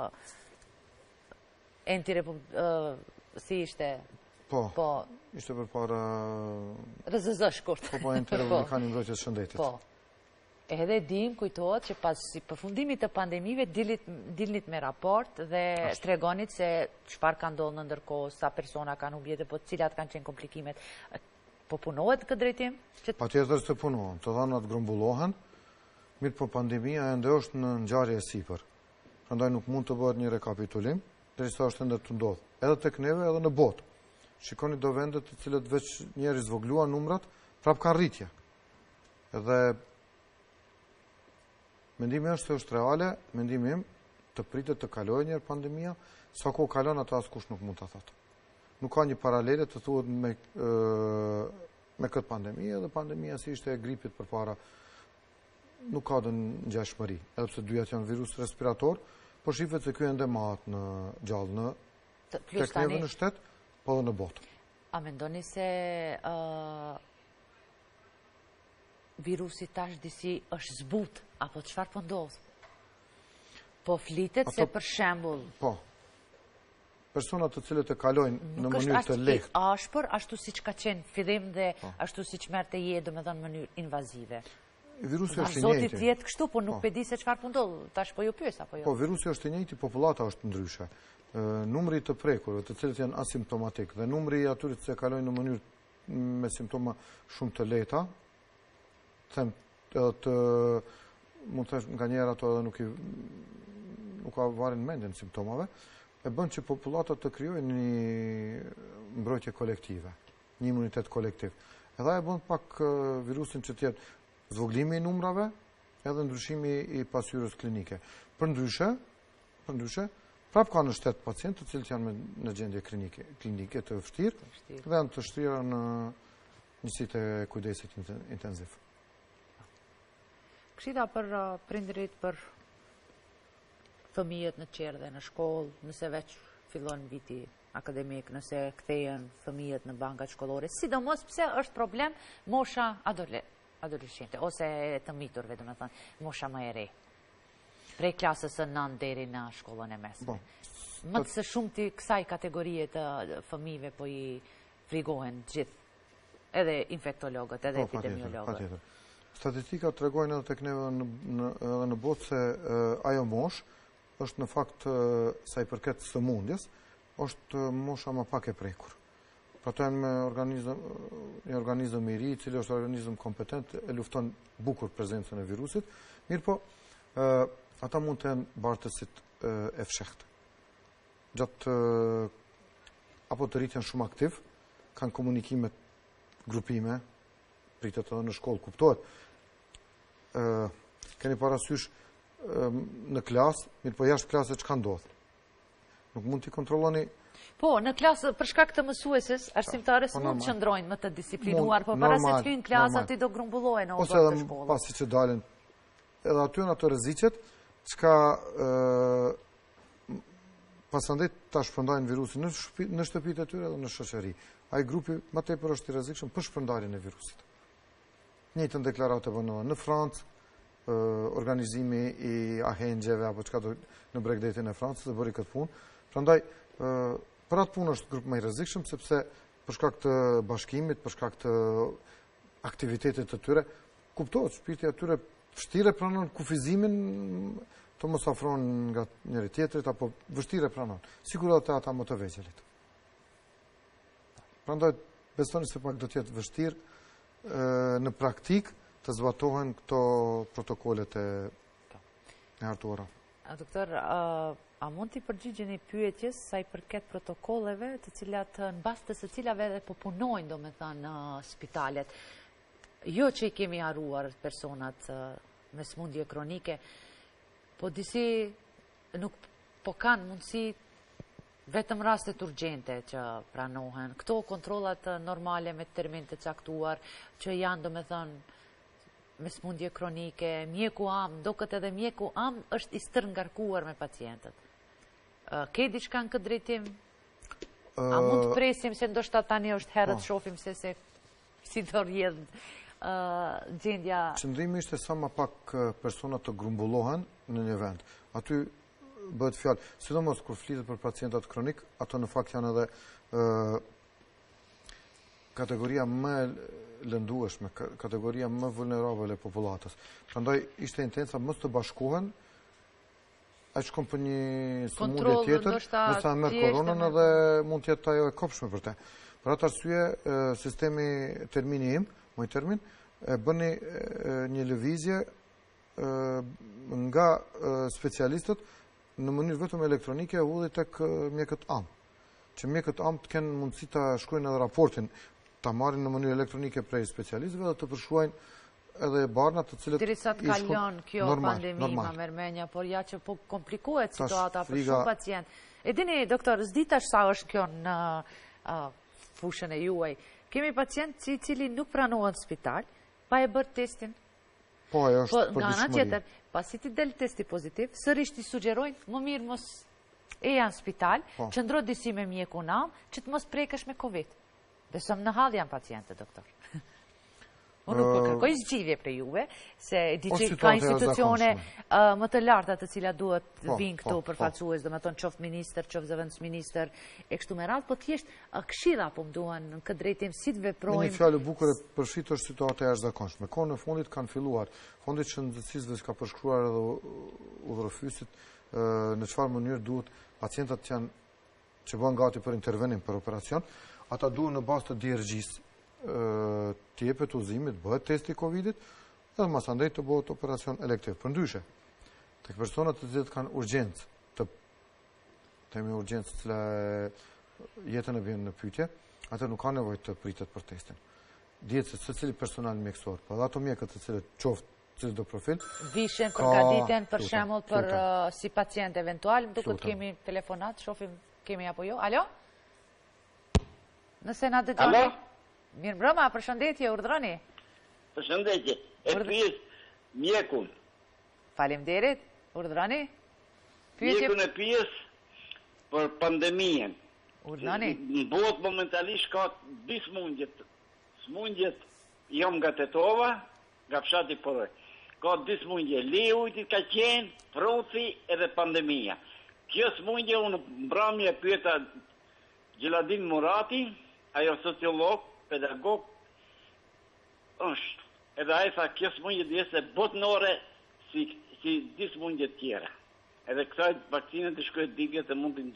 si ishte? Po, ishte për para... RZZ shkurt. Po, Republikani Mbrojtjes Shëndetit. Po. Edhe dim, kujtohet, që pas përfundimit të pandemive dilnit me raport dhe tregonit se çfarë ka ndodhur në ndërkohë, sa persona kanë humbur jetën, po cilat kanë qenë komplikimet. Po punohet këtë drejtim? Patjetër se punohen, të dhënat grumbullohen, mirë po pandemia ende është në ngjarje e sipër. Prandaj nuk mund të bëhet një rekapitulim, derisa është ende të ndodhë, edhe tek neve edhe në botë. Shikoni do vendet të cilët veç njerëz zvogluan numrat, prap kanë rritje. Edhe mendimi është se është reale, mendimi im të pritet të kalojë një pandemia, sa kohë kalon ata askush nuk mund ta thotë. Nuk ka një paralele të thuhet me këtë pandemi, edhe pandemia si ishte e gripit përpara nuk ka të ngjashmëri, edhe pse dyat janë virus respirator, por shifet se ky ende mahet në gjallë në tek neve në shtet, po dhe në botë. A mendoni se virusi tash disi është zbut, apo çfarë po ndodh? Po flitet se për shembull... Po. Personat të cilët e kalojnë në mënyrë të lehtë. Nuk është ashpër, ashtu siç ka qenë fillim dhe ashtu siç merrte jetë, domethënë në mënyrë invazive. Virusi është i njëjti. njëjti. Zotit jetë kështu, po nuk e di se çfarë po ndodh. Tash po ju pyes apo jo? Po, virusi është i njëjti, popullata është ndryshe. Numri të prekurve, të cilët janë asimptomatik, dhe numri i atyre që kalojnë në mënyrë me simptoma shumë të lehta, them të mund të thësh nganjëherë ato edhe nuk ka varin mendjen simptomave, e bën që popullata të krijojnë një mbrojtje kolektive, një imunitet kolektiv. Edhe e bën pak virusin që të jetë zvoglimi i numrave, edhe ndryshimi i pasqyrës klinike. Përndryshe, prap ka në shtet pacientë të cilët janë në gjendje klinike të vështirë dhe janë të shtrira në njësitë e kujdesit intenziv. Këshilla për prindërit, për fëmijët në qerdhe, në shkollë, nëse veç fillon viti akademik, nëse kthehen fëmijët në bankat shkollore, sidomos pse është problem mosha adoleshente, ose të miturve, domethënë, mosha më e re. Prej klasës së 9 deri në shkollën e mesme. Më të së shumti kësaj kategorie të fëmijëve po i frigohen gjithë, edhe infektologët, edhe epidemiologët. Statistikat tregojnë edhe tek neve edhe në botë se ajo mosh është në fakt sa i përket sëmundjes, është mosha më pak e prekur. Pra to janë me një organizëm i ri, i cili është organizëm kompetent, e lufton bukur prezencën e virusit, mirë po ata mund të jenë bartësit e fshehtë. Gjatë apo të rritjen shumë aktiv, kanë komunikimet grupime, pritet edhe në shkollë, kuptohet. Keni parasysh në klasë, mirë po jashtë klasë çka ndodh. Nuk mund t'i kontrolloni Po, në klasë, për shkak të mësueses, arsimtarës mund të qëndrojnë më të disiplinuar, po para se të hyjnë klasë, aty do grumbullohen në obër të shkollës. Pasi që dalin, edhe aty në ato rreziqet, çka pasandej ta shpërndajnë virusin në shtëpitë e tyre dhe në shoqëri. Ai grupi më tepër është i rrezikshëm për shpërndarjen e virusit. Njëjtën deklaratë bënohen në Francë, organizimi i ahengjeve apo çka do në Bregdetin e Francës dhe bëri këtë punë. Prandaj për atë punë është grup më i rrezikshëm sepse për shkak të bashkimit, për shkak të aktivitetit të tyre, kuptohet shpirti atyre vështirë pranon kufizimin të mos afrohen nga njëri tjetrit apo vështirë pranon. Sigurisht ata më të vegjëlit. Prandaj besoni se pak do të jetë vështirë në praktik të zbatohen këto protokollet e hartuara. Doktor, a mund t'i përgjigjeni pyetjes sa i përket protokolleve të cilat në bazë të së cilave edhe po punojnë domethënë në spitalet? Jo që i kemi harruar personat me smundje kronike, po disi nuk po kanë mundësi vetëm rastet urgjente që pranohen. Këto kontrollat normale me termin të caktuar që janë domethënë me smundje kronike, mjeku am, doket edhe mjeku am është i stërngarkuar me pacientët. Ke diçka në këtë drejtim? A mund të presim se ndoshta tani është herët shohim se si do rrjedh gjendja? Qëndrimi ishte sa më pak persona të grumbullohen në një vend. Aty bëhet fjalë, sidomos kur flitet për pacientat kronik, ato në fakt janë edhe kategoria më lëndueshme, kategoria më vulnerabile e popullatës. Prandaj ishte intenca mos të bashkohen, ai shkon për një sëmundje tjetër, nëse merr koronën edhe mund të jetë ajo e kopshme për te. Për atë arsye, sistemi termini im, moj termin, bëni një lëvizje nga specialistët në mënyrë vetëm elektronike udhë tek mjekët am. Që mjekët am të kenë mundësi të shkruajnë edhe raportin, ta marrin në mënyrë elektronike prej specialistëve dhe të përshkruajnë edhe barnat të cilët derisa të kalon kjo pandemi ma mërmenja, por ja që po komplikohet situata për shumë pacient. E dini, doktor, s'di tash sa është kjo në fushën e juaj. Kemi pacient i cili nuk pranohen në spital, pa e bërë testin. Po, ajo është për nga ana tjetër, pasi ti del testi pozitiv, sërish ti sugjerojnë, më mirë mos e janë spital, qëndro disi me mjeku në am, që të mos prekesh me Covid. Besëm në hadh janë paciente, doktor. Unë nuk po kërkoj zgjidhje për juve, se di që ka institucione më të larta të cilat duhet vinë këtu përfaqësues, domethënë qoftë ministër, qoftë zëvendësministër, e kështu me radhë, po thjesht këshilla po më duan në këtë drejtim si të veprojmë. Një fjalë e bukur e përfshit është situata e jashtëzakonshme. Kohën e fundit kanë filluar, fondi i shëndetësisë s'ka përshkruar edhe udhërofysit në çfarë mënyrë duhet pacientët që bëhen gati për intervenim për operacion, ata duhen në bazë të DRG-s të jepet udhëzimit, bëhet testi Covidit, dhe masandej të bëhet operacion elektiv. Përndryshe, tek personat të cilët kanë urgjencë, temi urgjencë të jetën e vjen në pyetje, atë nuk ka nevojë të pritet për testin. Dihet se secili personal mjekësor, po ato mjekët të cilët qoftë cilë do profil, vishen, përgatiten për shembull për si pacient eventual, duket kemi telefonat, shohim kemi apo jo. Alo? Nëse na dëgjoni. Alo? Mirë mbrëma, përshëndetje, urdhroni. Përshëndetje, e pyes mjekun. Faleminderit, urdhroni. Mjekun e pyes për pandemien. Urdhroni. Në botë momentalisht ka dy smundjet. Smundjet jam nga Tetova, nga fshati Poroj. Ka dy smundje, Leujti ka qenë, Proci edhe pandemia. Kjo smundje unë mbrëmje pyeta Gjeladin Murati, ajo sociolog, pedagog, është. Edhe a e tha, kjo smundje dhe se botnore si di smundje tjera. Edhe kësaj vakcinët të shkojt digjet të mundin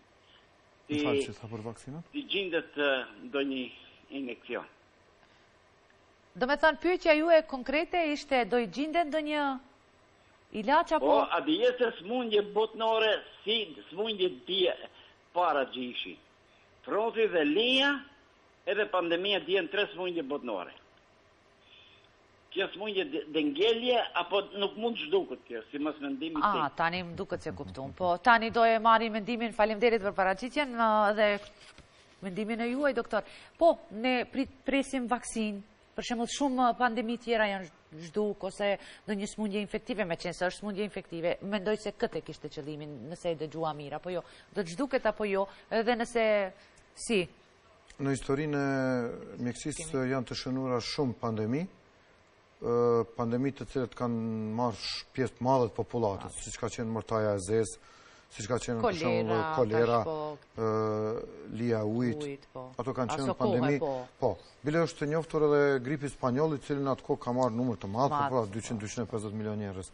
të gjindet do një injekcion. Do me thënë, pyetja ju e konkrete ishte, do i gjindet do një ilaç apo? Po, a dhe se smundje botnore si smundje dje para gjishi. Fronti dhe Leja edhe pandemia djenë 3 smundje botnore. kjo smundje dengjelje, apo nuk mund zhduket kjo, si mos mendimi tim. Tani më duket se kuptum. Po, tani do e marri mendimin, faleminderit për paraqitjen dhe mendimin e juaj, doktor. Po, ne presim vaksin, për shembull shumë pandemi tjera janë zhduk ose ndonjë smundje infektive, me qenë se është smundje infektive, mendoj se këtë kishte qëllimin, nëse e dëgjua mirë apo jo. Do të zhduket apo jo, edhe nëse si. Në historinë e mjekësisë janë të shënuara shumë pandemitë të cilët kanë marrë pjesë të madhe të popullatës, siç ka qenë mortaja e zezë, siç ka qenë për shembull kolera, lija ujit, ato kanë qenë pandemi. Po, bile është të njohur edhe gripi spanjoll, i cili në atë kohë ka marrë numër të madh, pra 200-250 milionë njerëz.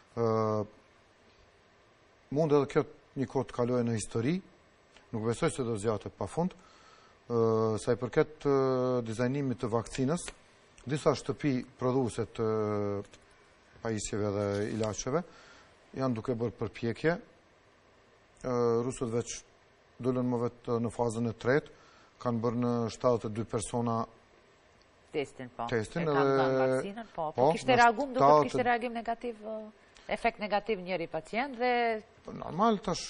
Mund edhe kjo një kohë të kalojë në histori, nuk besoj se do zgjatet pafund. Sa i përket dizajnimit të vakcinës, disa shtëpi prodhuese të pajisjeve dhe ilaçeve janë duke bërë përpjekje. Rusët veç dollën më vetë në fazën e tretë, kanë bërë në 72 persona testin, po. Testin, e kanë dhënë vaksinën, po. Po kishte reagum, duket kishte reagim negativ, efekt negativ njëri pacient dhe... Normal, tash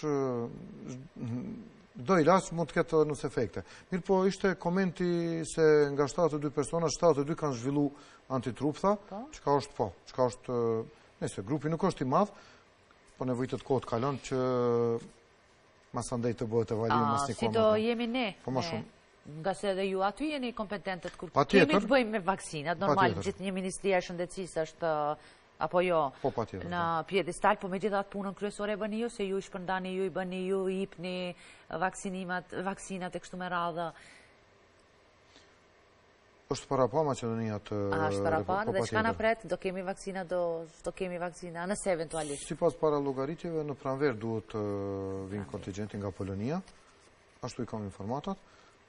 do ilaç mund të ketë nësë efekte. Mirë po, ishte komenti se nga 72 persona, 72 kanë zhvillu antitruptha, çka është po, çka është, nëse grupi nuk është i madh, po nevojët kohë të kalon që mas andej të bëhet evaluim mas një kohë. Si do jemi ne? Po më shumë. Nga se dhe ju aty jeni kompetentët kur kemi të bëjmë me vaksinat, normal gjithë një Ministria e Shëndetësisë është apo jo, në pjedestal, po me gjithat punën kryesore e bëni ju, se ju shpërndani ju, i bëni ju, i ipni vaksinat e kështu me radhë. është para pa Maqedonia të... është para pa, dhe shka na pret, do kemi vakcina, nëse eventualisht. Si pas para logaritjeve, në pranver duhet vinë kontingenti nga Polonia, ashtu i kam informatat.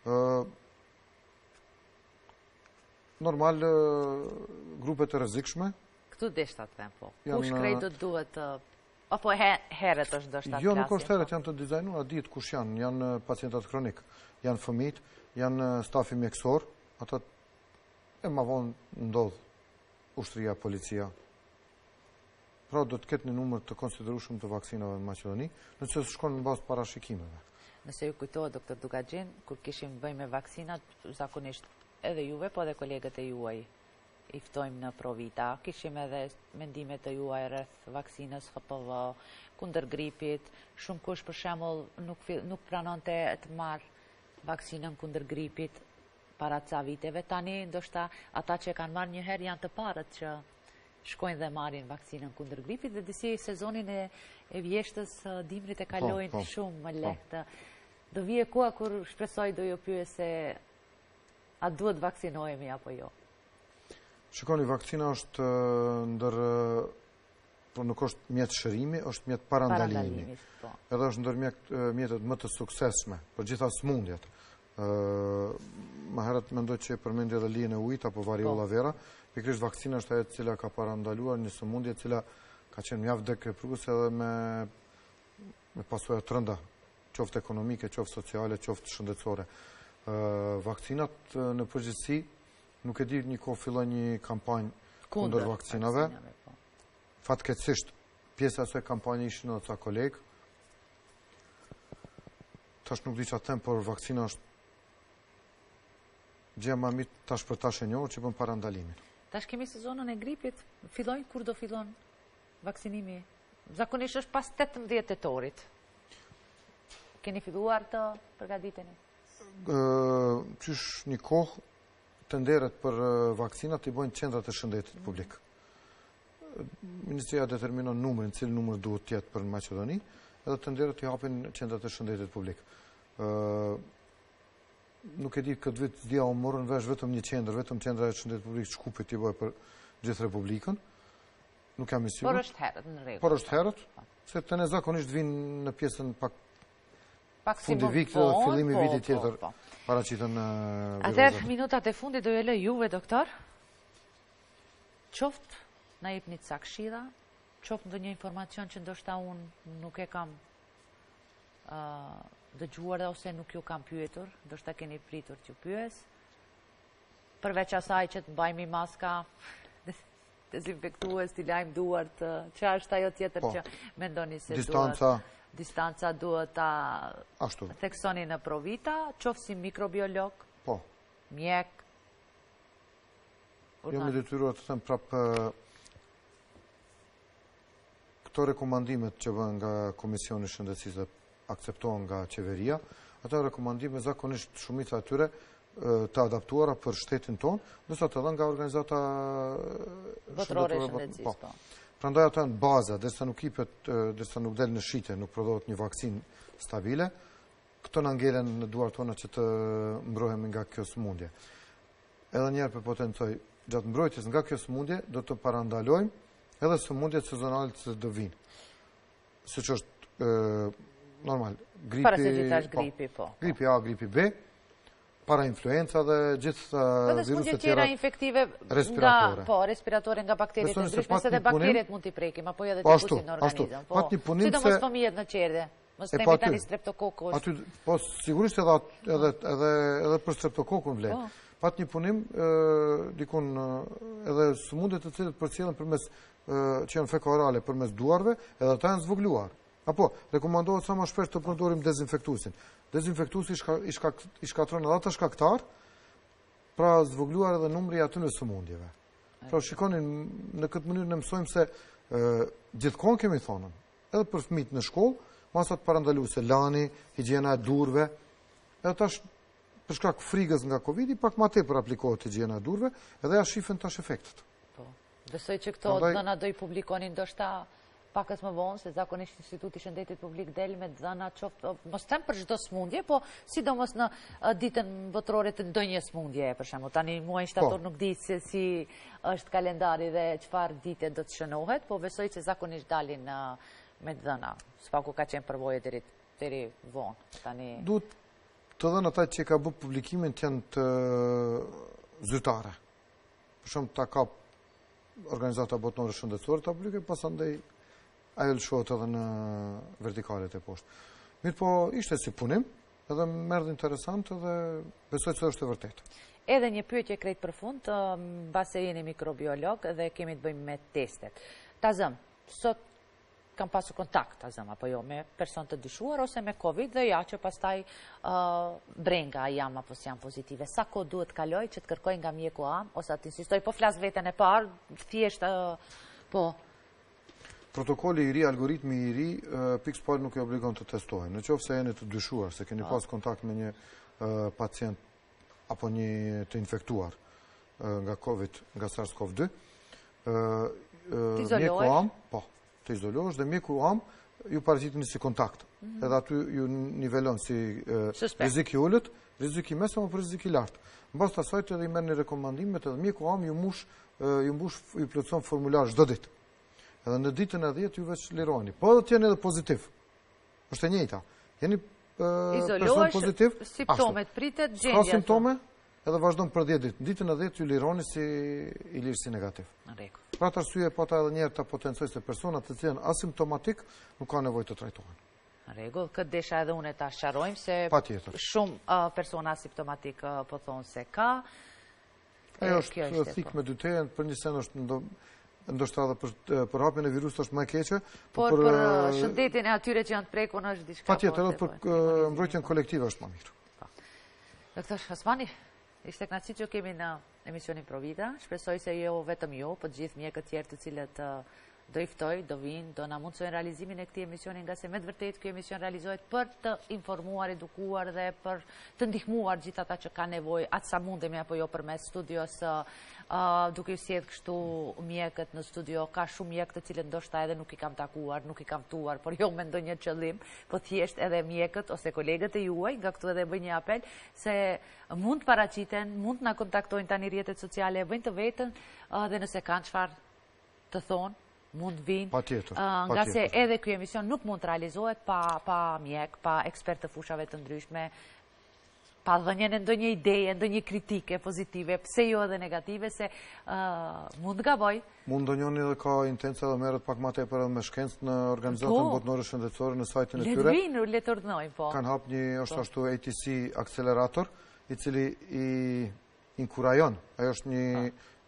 Normal, grupet e rrezikshme, këtu deshtat them, po. Kush krejt do duhet, apo heret është do shtat klasje? Jo, nuk është heret, janë të dizajnuar, ditë kush janë pacientat kronik, janë fëmijët, janë stafi mjekësor, ata e ma vonë ndodh ushtria, policia. Pra do të ketë një numër të konsiderueshëm të vaksinave në Maqedoni, nëse shkon në bazë parashikimeve. Nëse ju kujtohet, doktor Dugaxhin, kur kishim bëjmë me vaksinat, zakonisht edhe juve, po edhe kolegët e juaj i ftojmë në provita. Kishim edhe mendimet e juaj rreth vaksinës HPV, kundër gripit. Shumë kush për shembull nuk pranonte të marrë vaksinën kundër gripit para ca viteve. Tani ndoshta ata që kanë marrë një herë janë të parët që shkojnë dhe marrin vaksinën kundër gripit dhe disi sezonin e vjeshtës dimrit e kalojnë shumë më lehtë. Do vije koha kur shpresoj do ju pyes se a duhet vaksinohemi apo jo. Shikoni, vakcina është ndër, por nuk është mjet shërimi, është mjet parandalimi. Edhe është ndër mjetet më të suksesshme për gjitha smundjet. Më herët mendoj që përmendi edhe lijen e ujit apo variola vera, pikërisht vakcina është ajo cila ka parandaluar një sëmundje e cila ka qenë mjaft dekrepuese edhe me pasojë të rënda, qoftë ekonomike, qoftë sociale, qoftë shëndetësore. Vakcinat në përgjithësi, nuk e di një kohë fillon një kampanjë kundër vakcinave. Fatkeqësisht, pjesa e asaj kampanje ishin edhe ca kolegë. Tash nuk di çfarë them, por vakcina është gjë më mirë tash për tash e njohur që bën parandalimin. Tash kemi sezonën e gripit, fillojnë kur do fillon vaksinimi? Zakonisht është pas 18 tetorit. Keni filluar të përgatiteni? Qysh një kohë tenderet për vakcinat i bojnë qendrat e shëndetit publik. Ministria determinon numrin, cili numër duhet të jetë për në Maqedoni, edhe tenderet i hapin qendrat e shëndetit publik. Nuk e di këtë vit dia u morën vesh vetëm një qendër, vetëm qendra e shëndetit publik Shkupit i bëj për gjithë Republikën. Nuk jam i sigurt. Por është herët në rregull. Por është herët, se të nezakonisht vinë në pjesën pak fundi vitit dhe fillimi vitit tjetër paraqiten virusat. Atëherë minutat e fundit do jele juve, doktor. Qoftë na jepni ca këshilla, qoftë ndonjë informacion që ndoshta unë nuk e kam dëgjuar ose nuk ju kam pyetur, ndoshta keni pritur që pyes. Përveç asaj që të mbajmë maska, dezinfektues, t'i lajmë duart, që është ajo tjetër që mendoni se distanca duhet ta theksoni në provita, qoftë si mikrobiolog, mjek. Jemi detyruar të them prapë këto rekomandimet që vën nga Komisioni Shëndetësisë dhe akceptohen nga qeveria, ato rekomandime zakonisht shumica atyre të adaptuara për shtetin tonë, ndërsa të dhe nga organizata botërore shëndetësisë. Prandaj ato janë baza, derisa nuk del në shitje, nuk prodhohet një vakcinë stabile, këto na ngelen në duart tona që të mbrohemi nga kjo sëmundje. Edhe njerë për potencoj, gjatë mbrojtjes nga kjo sëmundje, do të parandalojmë edhe sëmundjet sezonale që do vinë. Siç është normal, gripi, para se gjithashtë gripi, gripi A, gripi B, para influenca dhe gjithë viruset tjera infektive respiratore. Respiratore nga bakteriet e ndryshme, se dhe bakteriet mund t'i prekim, apo jo dhe t'i pusin në organizëm. Sidomos fëmijët në qerdhe, mos themi tani streptokokos. Po, sigurisht edhe për streptokokun vlen. Pat një punim, dikun edhe sëmundet të cilët përcjellen përmes që janë fekorale përmes duarve, edhe ata janë zvogluar. Apo, rekomandohet sa më shpesh të përdorim dezinfektuesin. Dezinfektuesi i shkatron edhe ata shkaktar, pra zvogluar edhe numri aty në sëmundjeve. Pra shikoni, në këtë mënyrë ne mësojmë se gjithkohon kemi thonën, edhe për fëmijët në shkollë, masat parandaluese, lani, higjiena e durve, edhe tash për shkak frigës nga Covidi, pak më tepër aplikohet higjiena e durve, edhe ja shifen tash efektet. Po. Besoj që këto dhëna do i publikonin ndoshta pakës më vonë, se zakonisht Instituti Shëndetit Publik del me dhëna qoftë, mos them për çdo smundje, po sidomos në ditën botërore të ndonjë smundje, për shembull. Tani muajin shtator nuk di se si është kalendari dhe çfarë dite do të shënohet, po besoj se zakonisht dalin me dhëna. S'paku ka qenë përvojë deri vonë. Tani duhet të dhënë ata që ka bërë publikimin të janë të zyrtare. Për shembull, ta ka organizata botërore shëndetësore ta publikojë, pasandaj ajo lëshohet edhe në vertikalet e poshtë. Mirë po, ishte si punim, edhe më erdhi interesant edhe besoj se është e vërtetë. Edhe një pyetje krejt përfund, mbase jeni mikrobiolog dhe kemi të bëjmë me testet. Tazëm, sot kam pasur kontakt, tazëm, apo jo, me person të dyshuar ose me Covid dhe ja që pastaj brenga jam apo si jam pozitive. Sa kohë duhet kaloj që të kërkoj nga mjeku am, ose të insistoj, po flas veten e parë, thjesht po. Protokolli i ri, algoritmi i ri, pikës parë nuk e obligon të testohen. Në qoftë se jeni të dyshuar, se keni pas kontakt me një pacient apo një të infektuar nga Covid, nga SARS-CoV-2, mjeku am, po, të izolohesh dhe mjeku am ju paraqiteni si kontakt. Edhe aty ju nivelon si rrezik i ulët, rrezik i mesëm apo rrezik i lartë. Mbas asaj edhe i merrni rekomandimet edhe mjeku am ju plotson formular çdo ditë. Edhe në ditën e 10 ju veç lironi. Po edhe të jeni edhe pozitiv. Është e njëjta. Jeni person pozitiv, simptomet pritet, gjendja. Ka simptome, edhe vazhdon për 10 ditë. Në ditën e 10 ju lironi si i lirë si negativ. Pra të arsye po ta edhe njerë të potencoj se personat të cilën asimptomatik nuk ka nevojë të trajtohen. Në rregull, këtë desha edhe unë ta sqarojmë se shumë persona asimptomatik po thonë se ka. Ajo është thik me dytejën, për një sen është ndoshta edhe për hapjen e virusit është më e keqe, por për shëndetin e atyre që janë të prekur është diçka. Patjetër, edhe për mbrojtjen kolektive është më mirë. Doktor Osmani, ishte kënaqësi që kemi në emisionin Provita. Shpresoj se jo vetëm jo, por të gjithë mjekët tjerë të cilët do i ftoj, do vinë, do na mundsojnë realizimin e këtij emisioni, nga se me të vërtetë ky emision realizohet për të informuar, edukuar dhe për të ndihmuar gjithë ata që kanë nevojë, atë sa mundemi apo jo përmes studios, duke u sjellë kështu mjekët në studio. Ka shumë mjekë të cilët ndoshta edhe nuk i kam takuar, nuk i kam ftuar, por jo me ndonjë qëllim, po thjesht edhe mjekët ose kolegët e juaj, nga këtu edhe bëj një apel se mund të paraqiten, mund të na kontaktojnë tani rrjetet sociale, bëjnë të vetën dhe nëse kanë çfarë të thonë, mund vinë, nga se edhe ky emision nuk mund të realizohet pa mjek, pa ekspert të fushave të ndryshme, pa dhënien e ndonjë ideje, ndonjë kritike pozitive, pse jo edhe negative, se mund gaboj. Mund ndonjëri edhe ka intenca dhe merret pak më tepër edhe me shkencë në organizatën botërore shëndetësore në sajtin e tyre. Le të urdhnojmë, po. Kanë hap një, është ashtu ATC akselerator, i cili i inkurajon. Ajo është një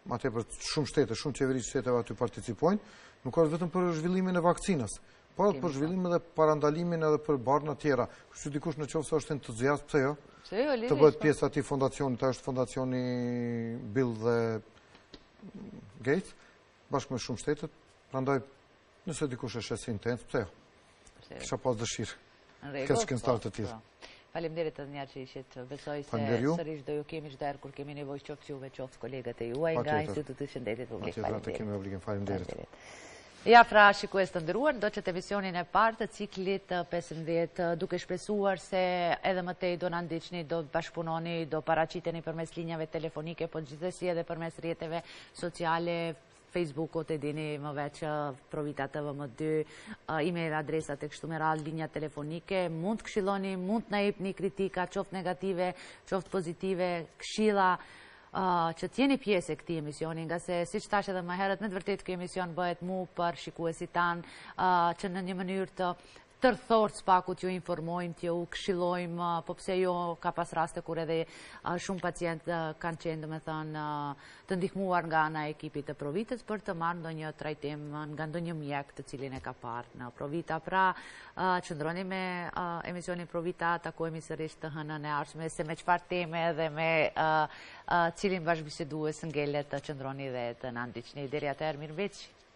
ma tepër shumë shtete, shumë qeveri shteteve aty participojnë, nuk është vetëm për zhvillimin e vakcinës, por për zhvillimin dhe parandalimin edhe për barna tjera. Kështu dikush në qoftë se është entuziast, pse jo? Të bëhet pjesë atij fondacioni, ta është fondacioni Bill dhe Gates, bashkë me shumë shtetet, prandaj nëse dikush është si intens, pse jo? Kisha pas dëshirë. Këtë shkencëtar të tillë. Faleminderit edhe një herë që ishit. Besoj se sërish do ju kemi çdo herë kur kemi nevojë qoftë juve, qoftë kolegët e juaj nga Instituti i Shëndetit Publik. Faleminderit. Ja, fra shikues të nderuar, do që të emisionin e parë të ciklit 15, duke shpresuar se edhe më tej do na ndiqni, do bashkëpunoni, do paraqiteni përmes linjave telefonike, po gjithsesi edhe përmes rrjeteve sociale, Facebook-ot e dini më veç Provita TVM2, email adresat e kështu me radhë, linja telefonike, mund të këshilloni, mund të na jepni kritika, qoftë negative, qoftë pozitive, këshilla që t'jeni pjesë e këtij emisioni, nga se siç thash edhe më herët, me të vërtetë ky emision bëhet mu për shikuesit tan, që në një mënyrë të tërthort spaku t'ju informojmë, t'ju këshillojmë, po pse jo, ka pas raste kur edhe shumë pacientë kanë qenë, domethënë, të ndihmuar nga ana e ekipit të Provitës për të marrë ndonjë trajtim nga ndonjë mjek të cilin e ka parë në Provita. Pra, qëndroni me emisionin Provita, takohemi sërish të hënën e ardhshme, se me çfarë teme dhe me cilin bashkëbisedues ngelet të qëndroni dhe të na ndiqni. Deri atëherë, mirëmbëjtje.